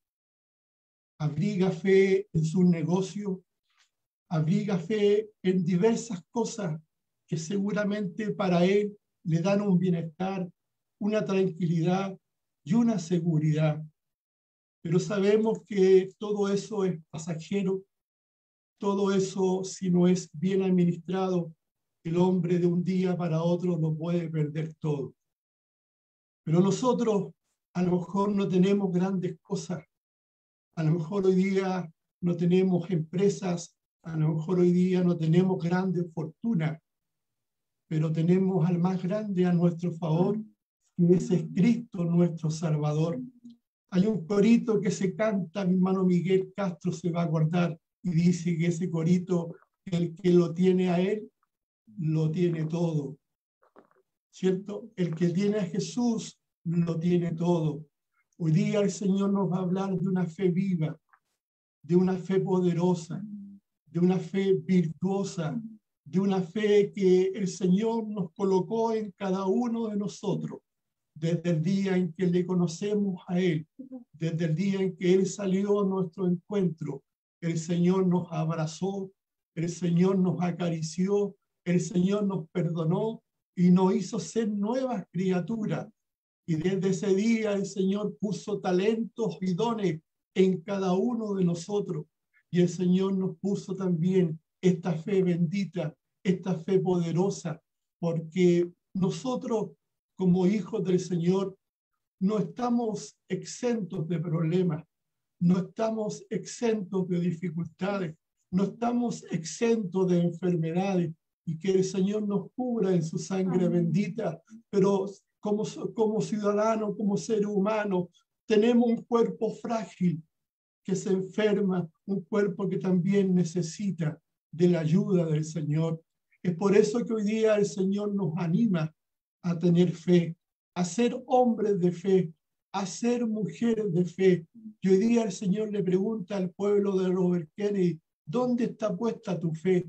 abriga fe en su negocio, abriga fe en diversas cosas que seguramente para él le dan un bienestar, una tranquilidad y una seguridad. Pero sabemos que todo eso es pasajero, todo eso, si no es bien administrado, el hombre de un día para otro lo puede perder todo. Pero nosotros a lo mejor no tenemos grandes cosas, a lo mejor hoy día no tenemos empresas, a lo mejor hoy día no tenemos grandes fortunas, pero tenemos al más grande a nuestro favor, que ese es Cristo nuestro Salvador. Hay un corito que se canta, mi hermano Miguel Castro se va a acordar, y dice que ese corito, el que lo tiene a él, lo tiene todo, ¿cierto? El que tiene a Jesús, lo tiene todo. Hoy día el Señor nos va a hablar de una fe viva, de una fe poderosa, de una fe virtuosa, de una fe que el Señor nos colocó en cada uno de nosotros, desde el día en que le conocemos a Él, desde el día en que Él salió a nuestro encuentro. El Señor nos abrazó, el Señor nos acarició, el Señor nos perdonó y nos hizo ser nuevas criaturas. Y desde ese día el Señor puso talentos y dones en cada uno de nosotros. Y el Señor nos puso también esta fe bendita, esta fe poderosa, porque nosotros como hijos del Señor no estamos exentos de problemas, no estamos exentos de dificultades, no estamos exentos de enfermedades, y que el Señor nos cubra en su sangre bendita, pero como, como ciudadanos, como seres humanos, tenemos un cuerpo frágil que se enferma, un cuerpo que también necesita de la ayuda del Señor. Es por eso que hoy día el Señor nos anima a tener fe, a ser hombres de fe, a ser mujeres de fe. Y hoy día el Señor le pregunta al pueblo de Robert Kennedy, ¿dónde está puesta tu fe?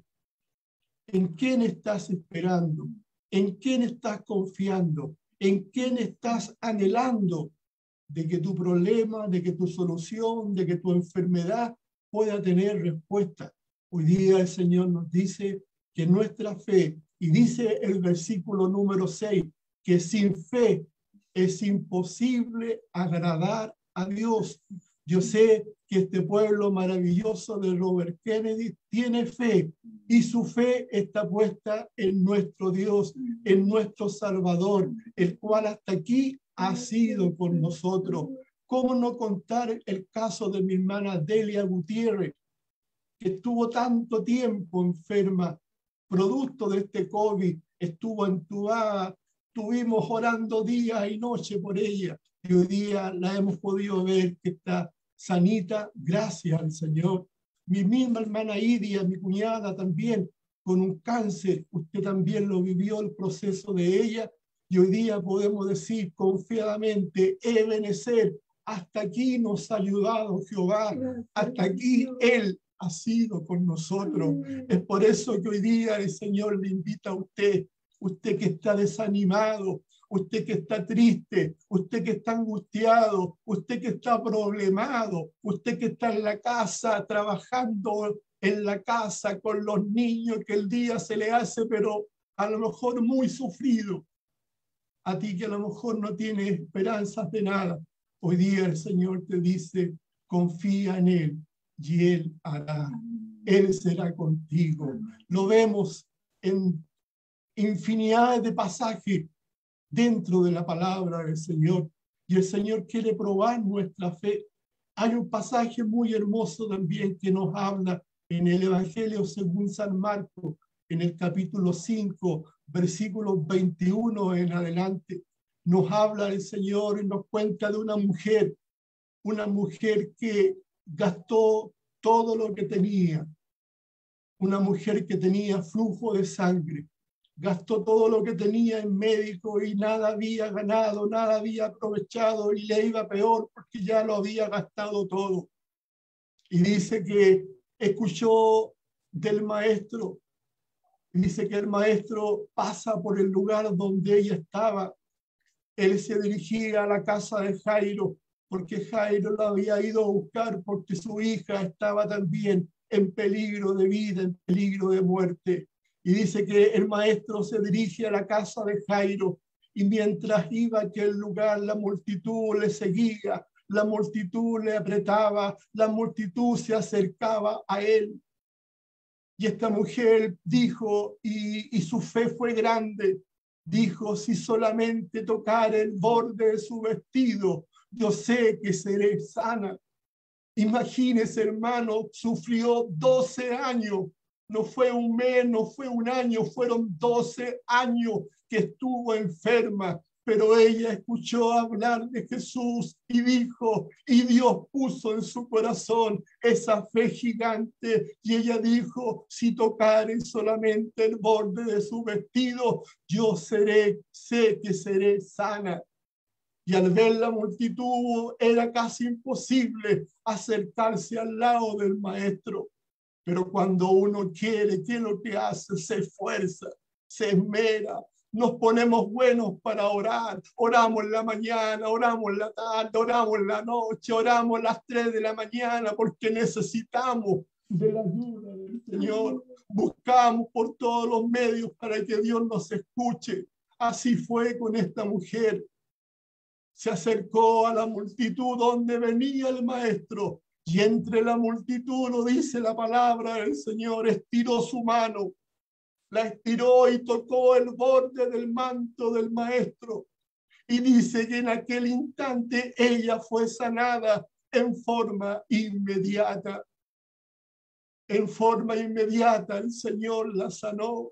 ¿En quién estás esperando? ¿En quién estás confiando? ¿En quién estás anhelando de que tu problema, de que tu solución, de que tu enfermedad pueda tener respuesta? Hoy día el Señor nos dice que nuestra fe, y dice el versículo número seis, que sin fe es imposible agradar a Dios. Yo sé que este pueblo maravilloso de Robert Kennedy tiene fe, y su fe está puesta en nuestro Dios, en nuestro Salvador, el cual hasta aquí ha sido con nosotros. ¿Cómo no contar el caso de mi hermana Delia Gutiérrez, que estuvo tanto tiempo enferma, producto de este COVID, estuvo entubada, estuvimos orando día y noche por ella, y hoy día la hemos podido ver que está sanita, gracias al Señor. Mi misma hermana Idia, mi cuñada también, con un cáncer, usted también lo vivió, el proceso de ella, y hoy día podemos decir confiadamente, Ebenezer, hasta aquí nos ha ayudado Jehová, hasta aquí Él ha sido con nosotros. Es por eso que hoy día el Señor le invita a usted, usted que está desanimado, usted que está triste, usted que está angustiado, usted que está problemado, usted que está en la casa, trabajando en la casa con los niños, que el día se le hace, pero a lo mejor muy sufrido. A ti que a lo mejor no tienes esperanzas de nada, hoy día el Señor te dice, confía en Él y Él hará. Él será contigo. Lo vemos en infinidad de pasajes dentro de la palabra del Señor, y el Señor quiere probar nuestra fe. Hay un pasaje muy hermoso también que nos habla en el Evangelio según San Marcos, en el capítulo cinco, versículos veintiuno en adelante. Nos habla el Señor y nos cuenta de una mujer, una mujer que gastó todo lo que tenía, una mujer que tenía flujo de sangre, gastó todo lo que tenía en médico y nada había ganado, nada había aprovechado, y le iba peor porque ya lo había gastado todo. Y dice que escuchó del maestro, Dice que el maestro pasa por el lugar donde ella estaba. Él se dirigía a la casa de Jairo, porque Jairo la había ido a buscar porque su hija estaba también en peligro de vida, en peligro de muerte. Y dice que el maestro se dirige a la casa de Jairo, y mientras iba a aquel lugar, la multitud le seguía, la multitud le apretaba, la multitud se acercaba a él. Y esta mujer dijo, y, y su fe fue grande, dijo: si solamente tocar el borde de su vestido, yo sé que seré sana. Imagínese, hermano, sufrió doce años, no fue un mes, no fue un año, fueron doce años que estuvo enferma, pero ella escuchó hablar de Jesús y dijo, y Dios puso en su corazón esa fe gigante, y ella dijo: si tocare solamente el borde de su vestido, yo seré, sé que seré sana. Y al ver la multitud era casi imposible acercarse al lado del maestro. Pero cuando uno quiere, ¿qué es lo que hace? Se esfuerza, se esmera. Nos ponemos buenos para orar. Oramos en la mañana, oramos en la tarde, oramos en la noche, oramos a las tres de la mañana porque necesitamos de la ayuda del Señor. Buscamos por todos los medios para que Dios nos escuche. Así fue con esta mujer. Se acercó a la multitud donde venía el maestro, y entre la multitud, lo dice la palabra del Señor, estiró su mano, la estiró y tocó el borde del manto del maestro. Y dice que en aquel instante ella fue sanada en forma inmediata. En forma inmediata el Señor la sanó.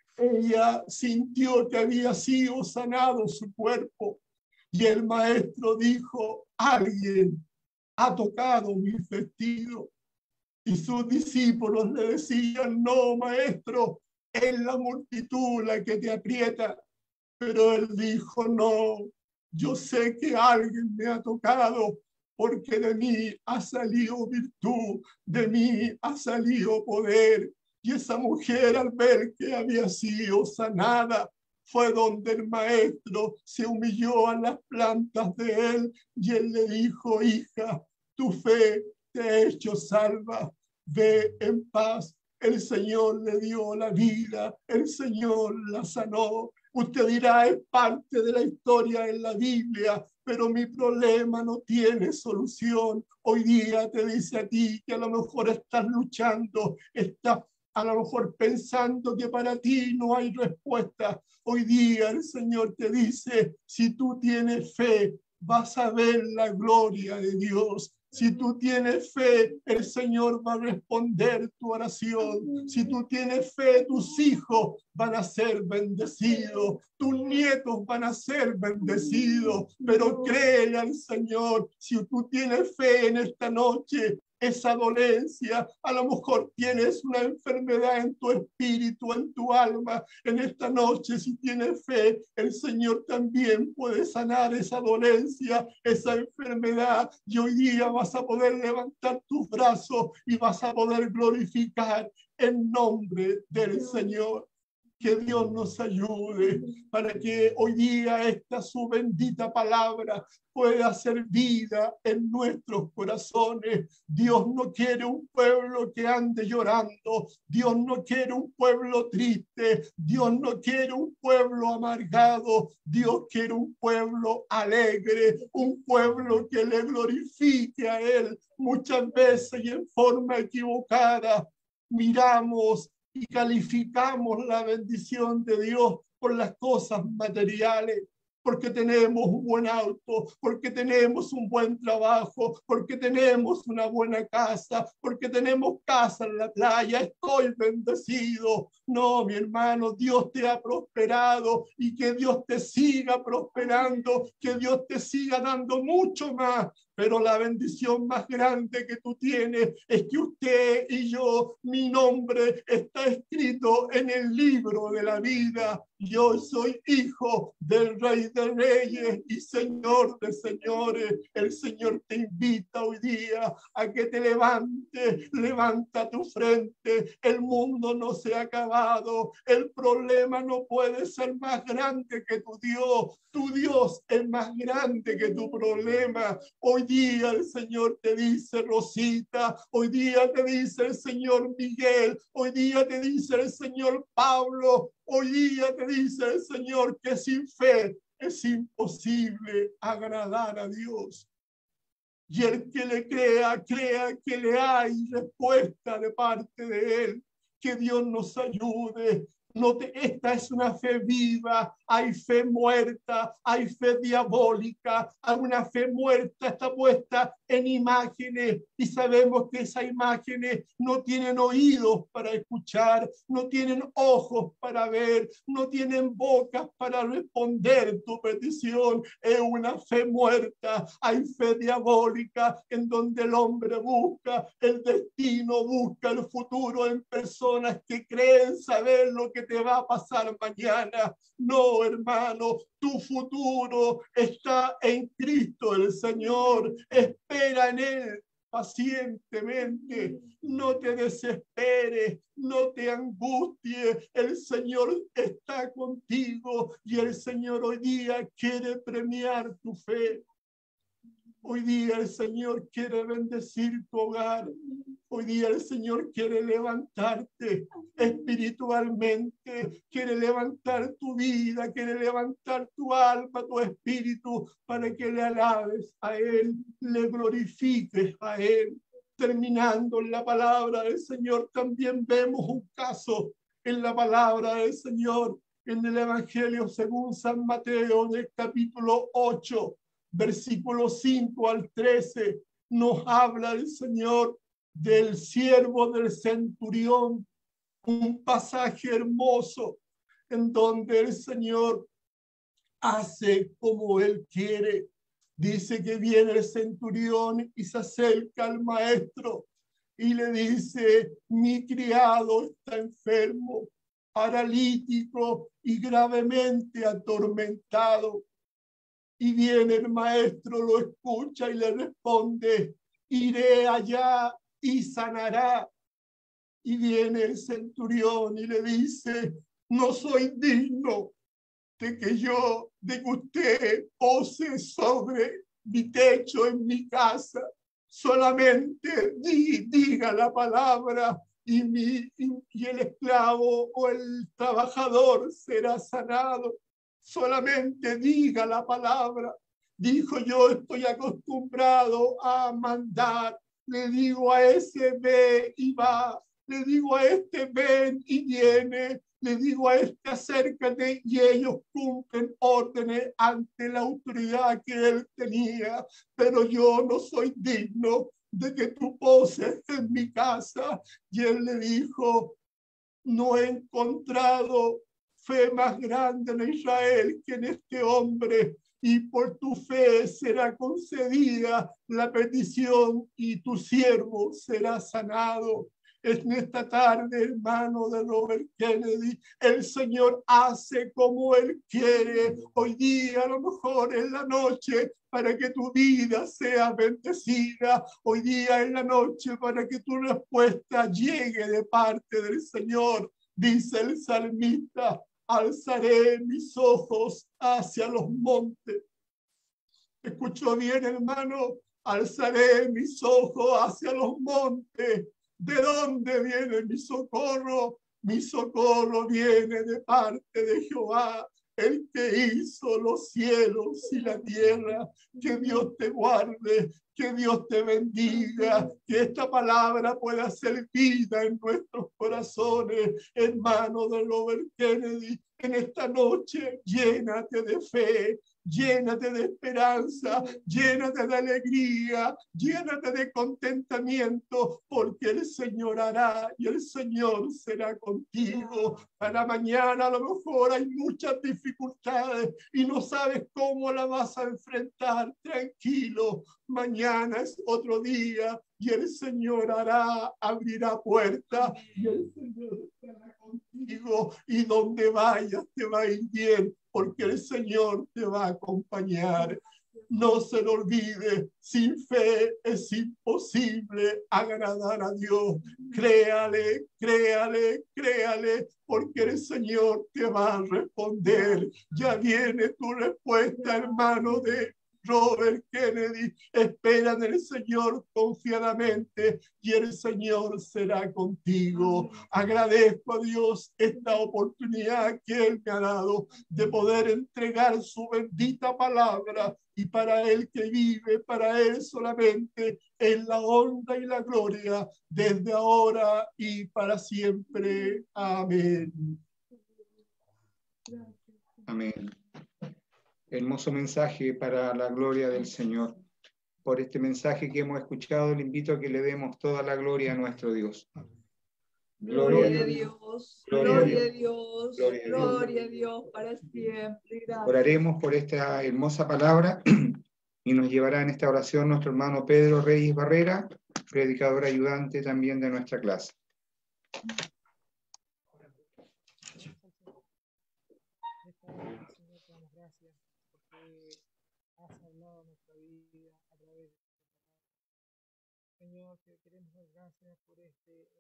Ella sintió que había sido sanado su cuerpo. Y el maestro dijo: alguien ha tocado mi vestido. Y sus discípulos le decían: no, maestro, es la multitud la que te aprieta. Pero él dijo: no, yo sé que alguien me ha tocado, porque de mí ha salido virtud, de mí ha salido poder. Y esa mujer, al ver que había sido sanada, fue donde el maestro se humilló a las plantas de él, y él le dijo: hija, tu fe te ha hecho salva, ve en paz. El Señor le dio la vida, el Señor la sanó. Usted dirá: es parte de la historia en la Biblia, pero mi problema no tiene solución. Hoy día te dice a ti que a lo mejor estás luchando, estás a lo mejor pensando que para ti no hay respuesta. Hoy día el Señor te dice: si tú tienes fe, vas a ver la gloria de Dios. Si tú tienes fe, el Señor va a responder tu oración. Si tú tienes fe, tus hijos van a ser bendecidos, tus nietos van a ser bendecidos. Pero créele al Señor. Si tú tienes fe en esta noche, esa dolencia, a lo mejor tienes una enfermedad en tu espíritu, en tu alma, en esta noche, si tienes fe, el Señor también puede sanar esa dolencia, esa enfermedad, y hoy día vas a poder levantar tus brazos y vas a poder glorificar el nombre del Señor. Que Dios nos ayude para que hoy día esta su bendita palabra pueda hacer vida en nuestros corazones. Dios no quiere un pueblo que ande llorando. Dios no quiere un pueblo triste. Dios no quiere un pueblo amargado. Dios quiere un pueblo alegre, un pueblo que le glorifique a Él. Muchas veces y en forma equivocada miramos y calificamos la bendición de Dios por las cosas materiales, porque tenemos un buen auto, porque tenemos un buen trabajo, porque tenemos una buena casa, porque tenemos casa en la playa, estoy bendecido. No, mi hermano, Dios te ha prosperado, y que Dios te siga prosperando, que Dios te siga dando mucho más, pero la bendición más grande que tú tienes es que usted y yo, mi nombre está escrito en el libro de la vida. Yo soy hijo del Rey de Reyes y Señor de Señores. El Señor te invita hoy día a que te levantes, levanta tu frente. El mundo no se ha acabado. El problema no puede ser más grande que tu Dios. Tu Dios es más grande que tu problema. Hoy día el Señor te dice, Rosita, hoy día te dice el Señor Miguel, hoy día te dice el Señor Pablo, hoy día te dice el Señor que sin fe es imposible agradar a Dios. Y el que le crea, crea que le hay respuesta de parte de Él. Que Dios nos ayude. No te, esta es una fe viva, hay fe muerta, hay fe diabólica, hay una fe muerta, está puesta en imágenes y sabemos que esas imágenes no tienen oídos para escuchar, no tienen ojos para ver, no tienen bocas para responder tu petición. Es una fe muerta, hay fe diabólica en donde el hombre busca el destino, busca el futuro en personas que creen saber lo que te va a pasar mañana. No, hermano, tu futuro está en Cristo el Señor. Espera en Él pacientemente. No te desesperes, no te angusties. El Señor está contigo y el Señor hoy día quiere premiar tu fe. Hoy día el Señor quiere bendecir tu hogar. Hoy día el Señor quiere levantarte espiritualmente, quiere levantar tu vida, quiere levantar tu alma, tu espíritu, para que le alabes a Él, le glorifiques a Él. Terminando en la palabra del Señor, también vemos un caso en la palabra del Señor, en el Evangelio según San Mateo, del capítulo ocho, versículos cinco al trece, nos habla el Señor del siervo del centurión, un pasaje hermoso en donde el Señor hace como Él quiere. Dice que viene el centurión y se acerca al maestro y le dice: mi criado está enfermo, paralítico y gravemente atormentado. Y viene el maestro, lo escucha y le responde: iré allá y sanará. Y viene el centurión y le dice: no soy digno de que yo, de que usted pose sobre mi techo en mi casa. Solamente di, diga la palabra y, mi, y, y el esclavo o el trabajador será sanado. Solamente diga la palabra. Dijo: yo estoy acostumbrado a mandar. Le digo a ese ve y va. Le digo a este ven y viene. Le digo a este acércate y ellos cumplen órdenes ante la autoridad que él tenía. Pero yo no soy digno de que tú poses en mi casa. Y él le dijo: no he encontrado fe más grande en Israel que en este hombre, y por tu fe será concedida la petición y tu siervo será sanado. En esta tarde, hermano de Robert Kennedy, el Señor hace como Él quiere. Hoy día, a lo mejor en la noche, para que tu vida sea bendecida. Hoy día en la noche, para que tu respuesta llegue de parte del Señor. Dice el salmista: alzaré mis ojos hacia los montes. ¿Escuchó bien, hermano? Alzaré mis ojos hacia los montes. ¿De dónde viene mi socorro? Mi socorro viene de parte de Jehová, el que hizo los cielos y la tierra. Que Dios te guarde, que Dios te bendiga, que esta palabra pueda hacer vida en nuestros corazones. Hermano de Robert Kennedy, En esta noche, llénate de fe, llénate de esperanza, llénate de alegría, llénate de contentamiento, porque el Señor hará y el Señor será contigo. Para mañana a lo mejor hay muchas dificultades y no sabes cómo la vas a enfrentar. Tranquilo, mañana es otro día y el Señor hará, abrirá puertas y el Señor estará contigo, y donde vayas te va a ir bien, porque el Señor te va a acompañar. No se lo olvide, sin fe es imposible agradar a Dios. Créale, créale, créale, porque el Señor te va a responder. Ya viene tu respuesta, hermano de Robert Kennedy. Espera en el Señor confiadamente y el Señor será contigo. Agradezco a Dios esta oportunidad que Él me ha dado de poder entregar su bendita palabra, y para Él que vive, para Él solamente es la honra y la gloria desde ahora y para siempre. Amén. Amén. Hermoso mensaje para la gloria del Señor. Por este mensaje que hemos escuchado, le invito a que le demos toda la gloria a nuestro Dios. Gloria Gloria a Dios, gloria a Dios, gloria a Dios para siempre. Gracias. Oraremos por esta hermosa palabra y nos llevará en esta oración nuestro hermano Pedro Reyes Barrera, predicador ayudante también de nuestra clase. Señor, que queremos dar gracias por este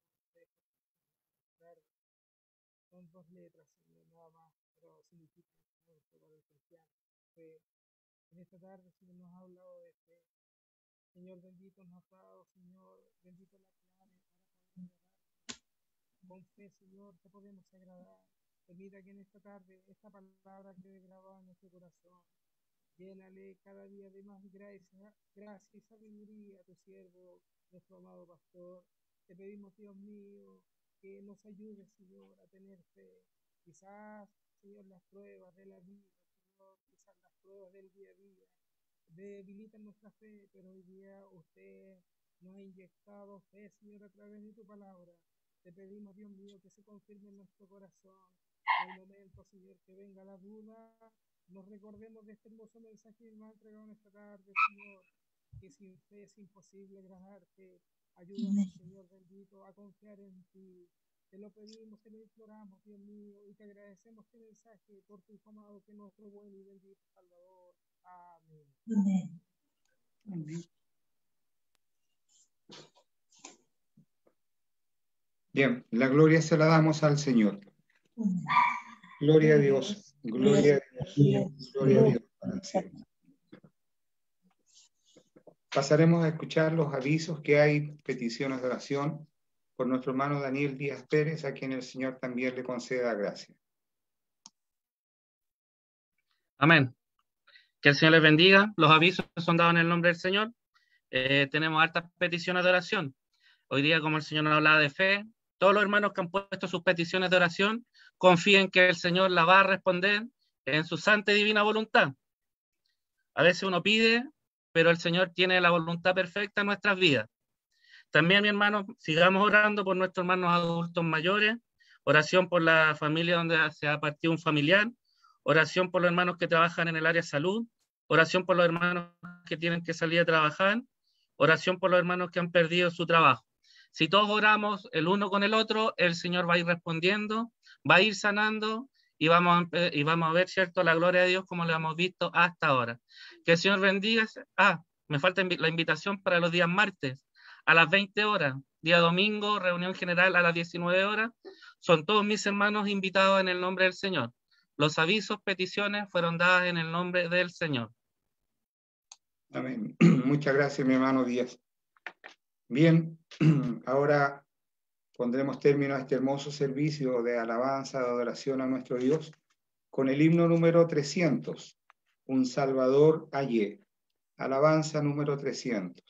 son dos letras, Señor, nada más, pero significa mucho para el cristiano. Que en esta tarde, Señor, nos ha hablado de fe. Señor, bendito nos ha dado, Señor, bendito la clave para poder agradar. Con fe, Señor, te podemos agradar. Permita que en esta tarde esta palabra quede grabada en nuestro corazón. Llénale cada día de más gracia, gracia y sabiduría a tu siervo, nuestro amado pastor. Te pedimos, Dios mío, que nos ayude, Señor, a tener fe. Quizás, Señor, las pruebas de la vida, Señor, quizás las pruebas del día a día debilitan nuestra fe, pero hoy día usted nos ha inyectado fe, Señor, a través de tu palabra. Te pedimos, Dios mío, que se confirme en nuestro corazón. En el momento, Señor, que venga la duda, nos recordemos de este hermoso mensaje que nos ha entregado en esta tarde, Señor, que sin fe es imposible agradarte. Ayúdanos, Señor bendito, a confiar en ti. Te lo pedimos, te lo imploramos, Dios mío, y te agradecemos este mensaje por tu Hijo amado, que es nuestro buen y bendito Salvador. Amén. Amén. Amén. Bien, la gloria se la damos al Señor. Gloria a Dios, gloria a Dios, gloria a Dios para siempre. Pasaremos a escuchar los avisos que hay, peticiones de oración por nuestro hermano Daniel Díaz Pérez, a quien el Señor también le conceda gracia. Amén. Que el Señor les bendiga. Los avisos son dados en el nombre del Señor. Eh, tenemos hartas peticiones de oración. Hoy día, como el Señor nos hablaba de fe, todos los hermanos que han puesto sus peticiones de oración, confíen que el Señor la va a responder en su santa y divina voluntad. A veces uno pide, pero el Señor tiene la voluntad perfecta en nuestras vidas. También, mi hermano, sigamos orando por nuestros hermanos adultos mayores, oración por la familia donde se ha partido un familiar, oración por los hermanos que trabajan en el área de salud, oración por los hermanos que tienen que salir a trabajar, oración por los hermanos que han perdido su trabajo. Si todos oramos el uno con el otro, el Señor va a ir respondiendo, va a ir sanando y vamos a, y vamos a ver, ¿cierto?, la gloria de Dios como lo hemos visto hasta ahora. Que el Señor bendiga. Ah, me falta la invitación para los días martes a las veinte horas, día domingo, reunión general a las diecinueve horas. Son todos mis hermanos invitados en el nombre del Señor. Los avisos, peticiones fueron dadas en el nombre del Señor. Amén. Muchas gracias, mi hermano Díaz. Bien, ahora pondremos término a este hermoso servicio de alabanza, de adoración a nuestro Dios, con el himno número trescientos, Un Salvador hallé. Alabanza número trescientos.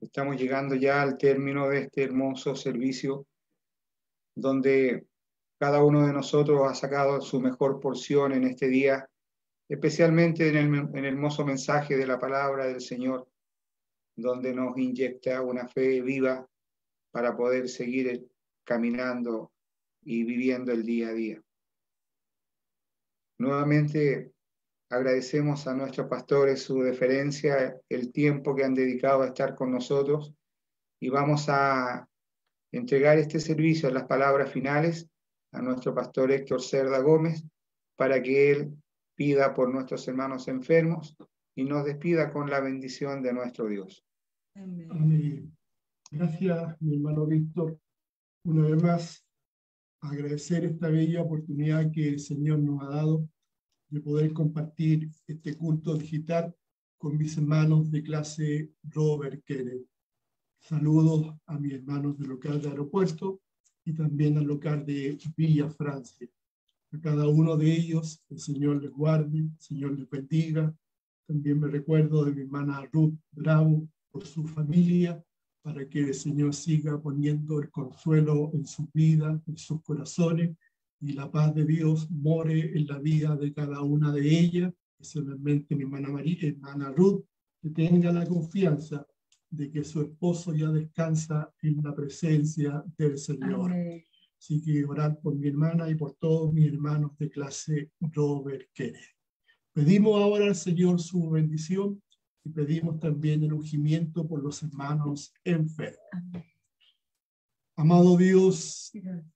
Estamos llegando ya al término de este hermoso servicio, donde cada uno de nosotros ha sacado su mejor porción en este día, especialmente en el, en el hermoso mensaje de la palabra del Señor, donde nos inyecta una fe viva para poder seguir caminando y viviendo el día a día. Nuevamente agradecemos a nuestros pastores su deferencia, el tiempo que han dedicado a estar con nosotros, y vamos a entregar este servicio en las palabras finales a nuestro pastor Héctor Cerda Gómez, para que él pida por nuestros hermanos enfermos y nos despida con la bendición de nuestro Dios. Amén. Amén. Gracias, mi hermano Víctor. Una vez más, agradecer esta bella oportunidad que el Señor nos ha dado de poder compartir este culto digital con mis hermanos de clase Robert Kennedy. Saludos a mis hermanos del local de aeropuerto y también al local de Villa Francia. A cada uno de ellos, el Señor les guarde, el Señor les bendiga. También me recuerdo de mi hermana Ruth Bravo por su familia, para que el Señor siga poniendo el consuelo en sus vidas, en sus corazones, y la paz de Dios more en la vida de cada una de ellas, especialmente mi hermana María, hermana Ruth, que tenga la confianza de que su esposo ya descansa en la presencia del Señor. Amén. Así que orar por mi hermana y por todos mis hermanos de clase Robert Kennedy. Pedimos ahora al Señor su bendición y pedimos también el ungimiento por los hermanos enfermos. Amén. Amado Dios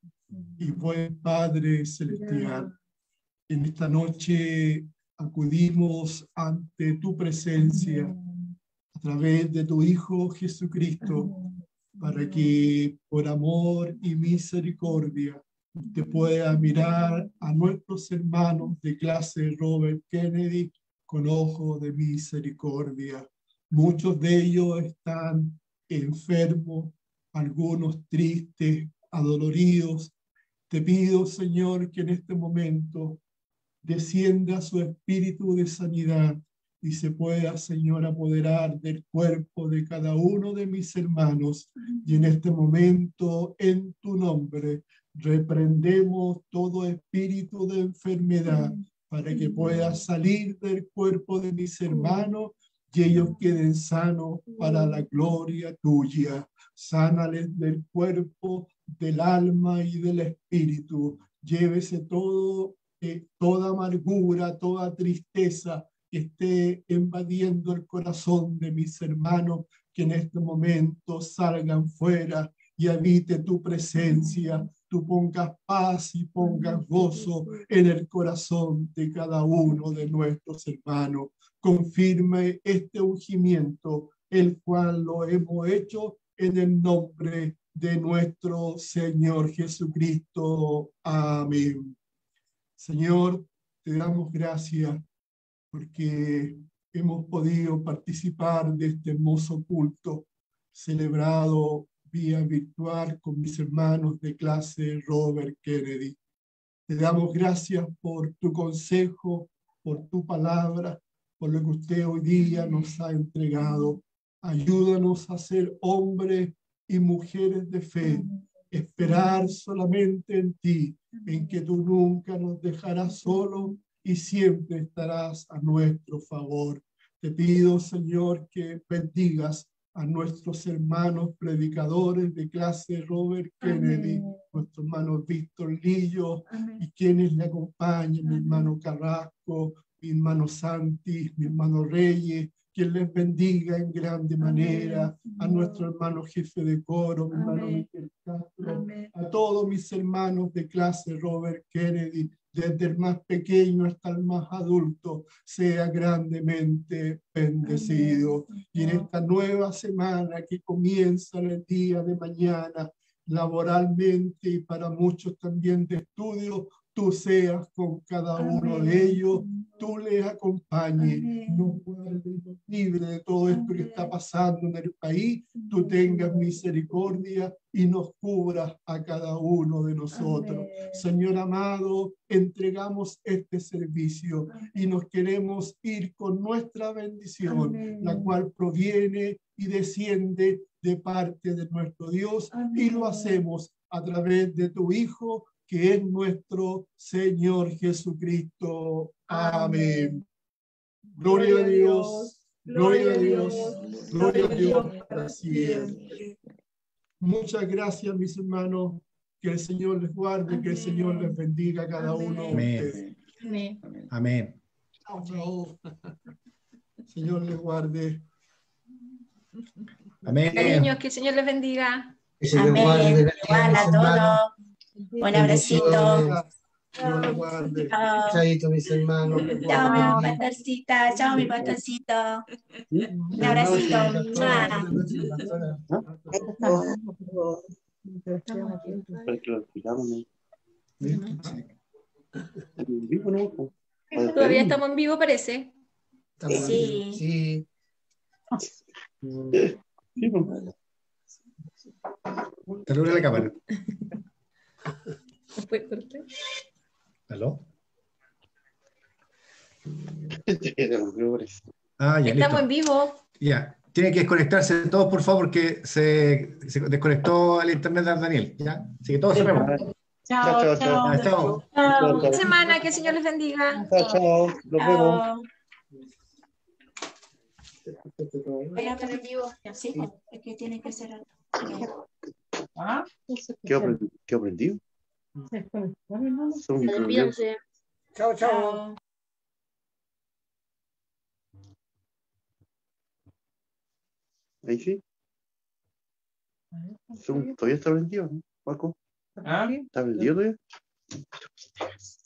y buen Padre Celestial, en esta noche acudimos ante tu presencia a través de tu Hijo Jesucristo, para que por amor y misericordia te pueda mirar a nuestros hermanos de clase Robert Kennedy con ojo de misericordia. Muchos de ellos están enfermos, algunos tristes, adoloridos. Te pido, Señor, que en este momento descienda su espíritu de sanidad y se pueda, Señor, apoderar del cuerpo de cada uno de mis hermanos. Y en este momento, en tu nombre, reprendemos todo espíritu de enfermedad para que pueda salir del cuerpo de mis hermanos y ellos queden sanos para la gloria tuya. Sánales del cuerpo, del alma y del espíritu. Llévese todo, eh, toda amargura, toda tristeza que esté invadiendo el corazón de mis hermanos, que en este momento salgan fuera y habite tu presencia. Tú pongas paz y pongas gozo en el corazón de cada uno de nuestros hermanos. Confirme este ungimiento, el cual lo hemos hecho en el nombre de nuestro Señor Jesucristo. Amén. Señor, te damos gracias porque hemos podido participar de este hermoso culto celebrado vía virtual con mis hermanos de clase Robert Kennedy. Te damos gracias por tu consejo, por tu palabra, por lo que usted hoy día nos ha entregado. Ayúdanos a ser hombres y mujeres de fe, esperar solamente en ti, en que tú nunca nos dejarás solos y siempre estarás a nuestro favor. Te pido, Señor, que bendigas a nuestros hermanos predicadores de clase Robert Kennedy, amén, nuestro hermano Víctor Lillo, amén, y quienes le acompañan, mi hermano Carrasco, mi hermano Santi, mi hermano Reyes, quien les bendiga en grande manera, amén, a nuestro hermano jefe de coro, mi hermano Miguel Castro, amén, a todos mis hermanos de clase Robert Kennedy, desde el más pequeño hasta el más adulto, sea grandemente bendecido. Amén. Y en esta nueva semana que comienza el día de mañana, laboralmente y para muchos también de estudio, tú seas con cada uno, amén, de ellos, tú les acompañes, nos guardes y nos libre de todo esto que está pasando en el país, tú tengas misericordia y nos cubras a cada uno de nosotros. Señor amado, entregamos este servicio y nos queremos ir con nuestra bendición, la cual proviene y desciende de parte de nuestro Dios, y lo hacemos a través de tu Hijo, que es nuestro Señor Jesucristo. Amén. Gloria a Dios, gloria a Dios, gloria a Dios para siempre. Muchas gracias, mis hermanos. Que el Señor les guarde, que el Señor les bendiga a cada uno de ustedes. Amén. Amén. Chao, chao. Señor les guarde. Amén. Cariños, que el Señor les bendiga. Amén. Igual a todos. Un abracito. Chao. Chaito, mis hermanos. Chao, mi pastorcita. Chao, mi pastorcito. Un abracito. Todavía estamos en vivo, parece. Sí. Sí. Te abre la cámara. ¿Puedes cortar? ¿Aló? Ah, ya, estamos listo. En vivo. Ya. Tienen que desconectarse todos, por favor, porque se, se desconectó el internet de Daniel. ¿Ya? Así que todos se vemos. Chao, chao. Chao. Chao. Chao. Buena semana, que el Señor les bendiga. Chao, chao. Nos vemos. Voy a estar en vivo. Sí, es que tiene que ser. ¿Ah? ¿Qué aprendí? ¿Qué aprendí? Despídense. Chao, chao. Ahí sí. Zoom, ¿todavía está prendido, ¿no, Paco? ¿Ah? ¿Está prendido todavía?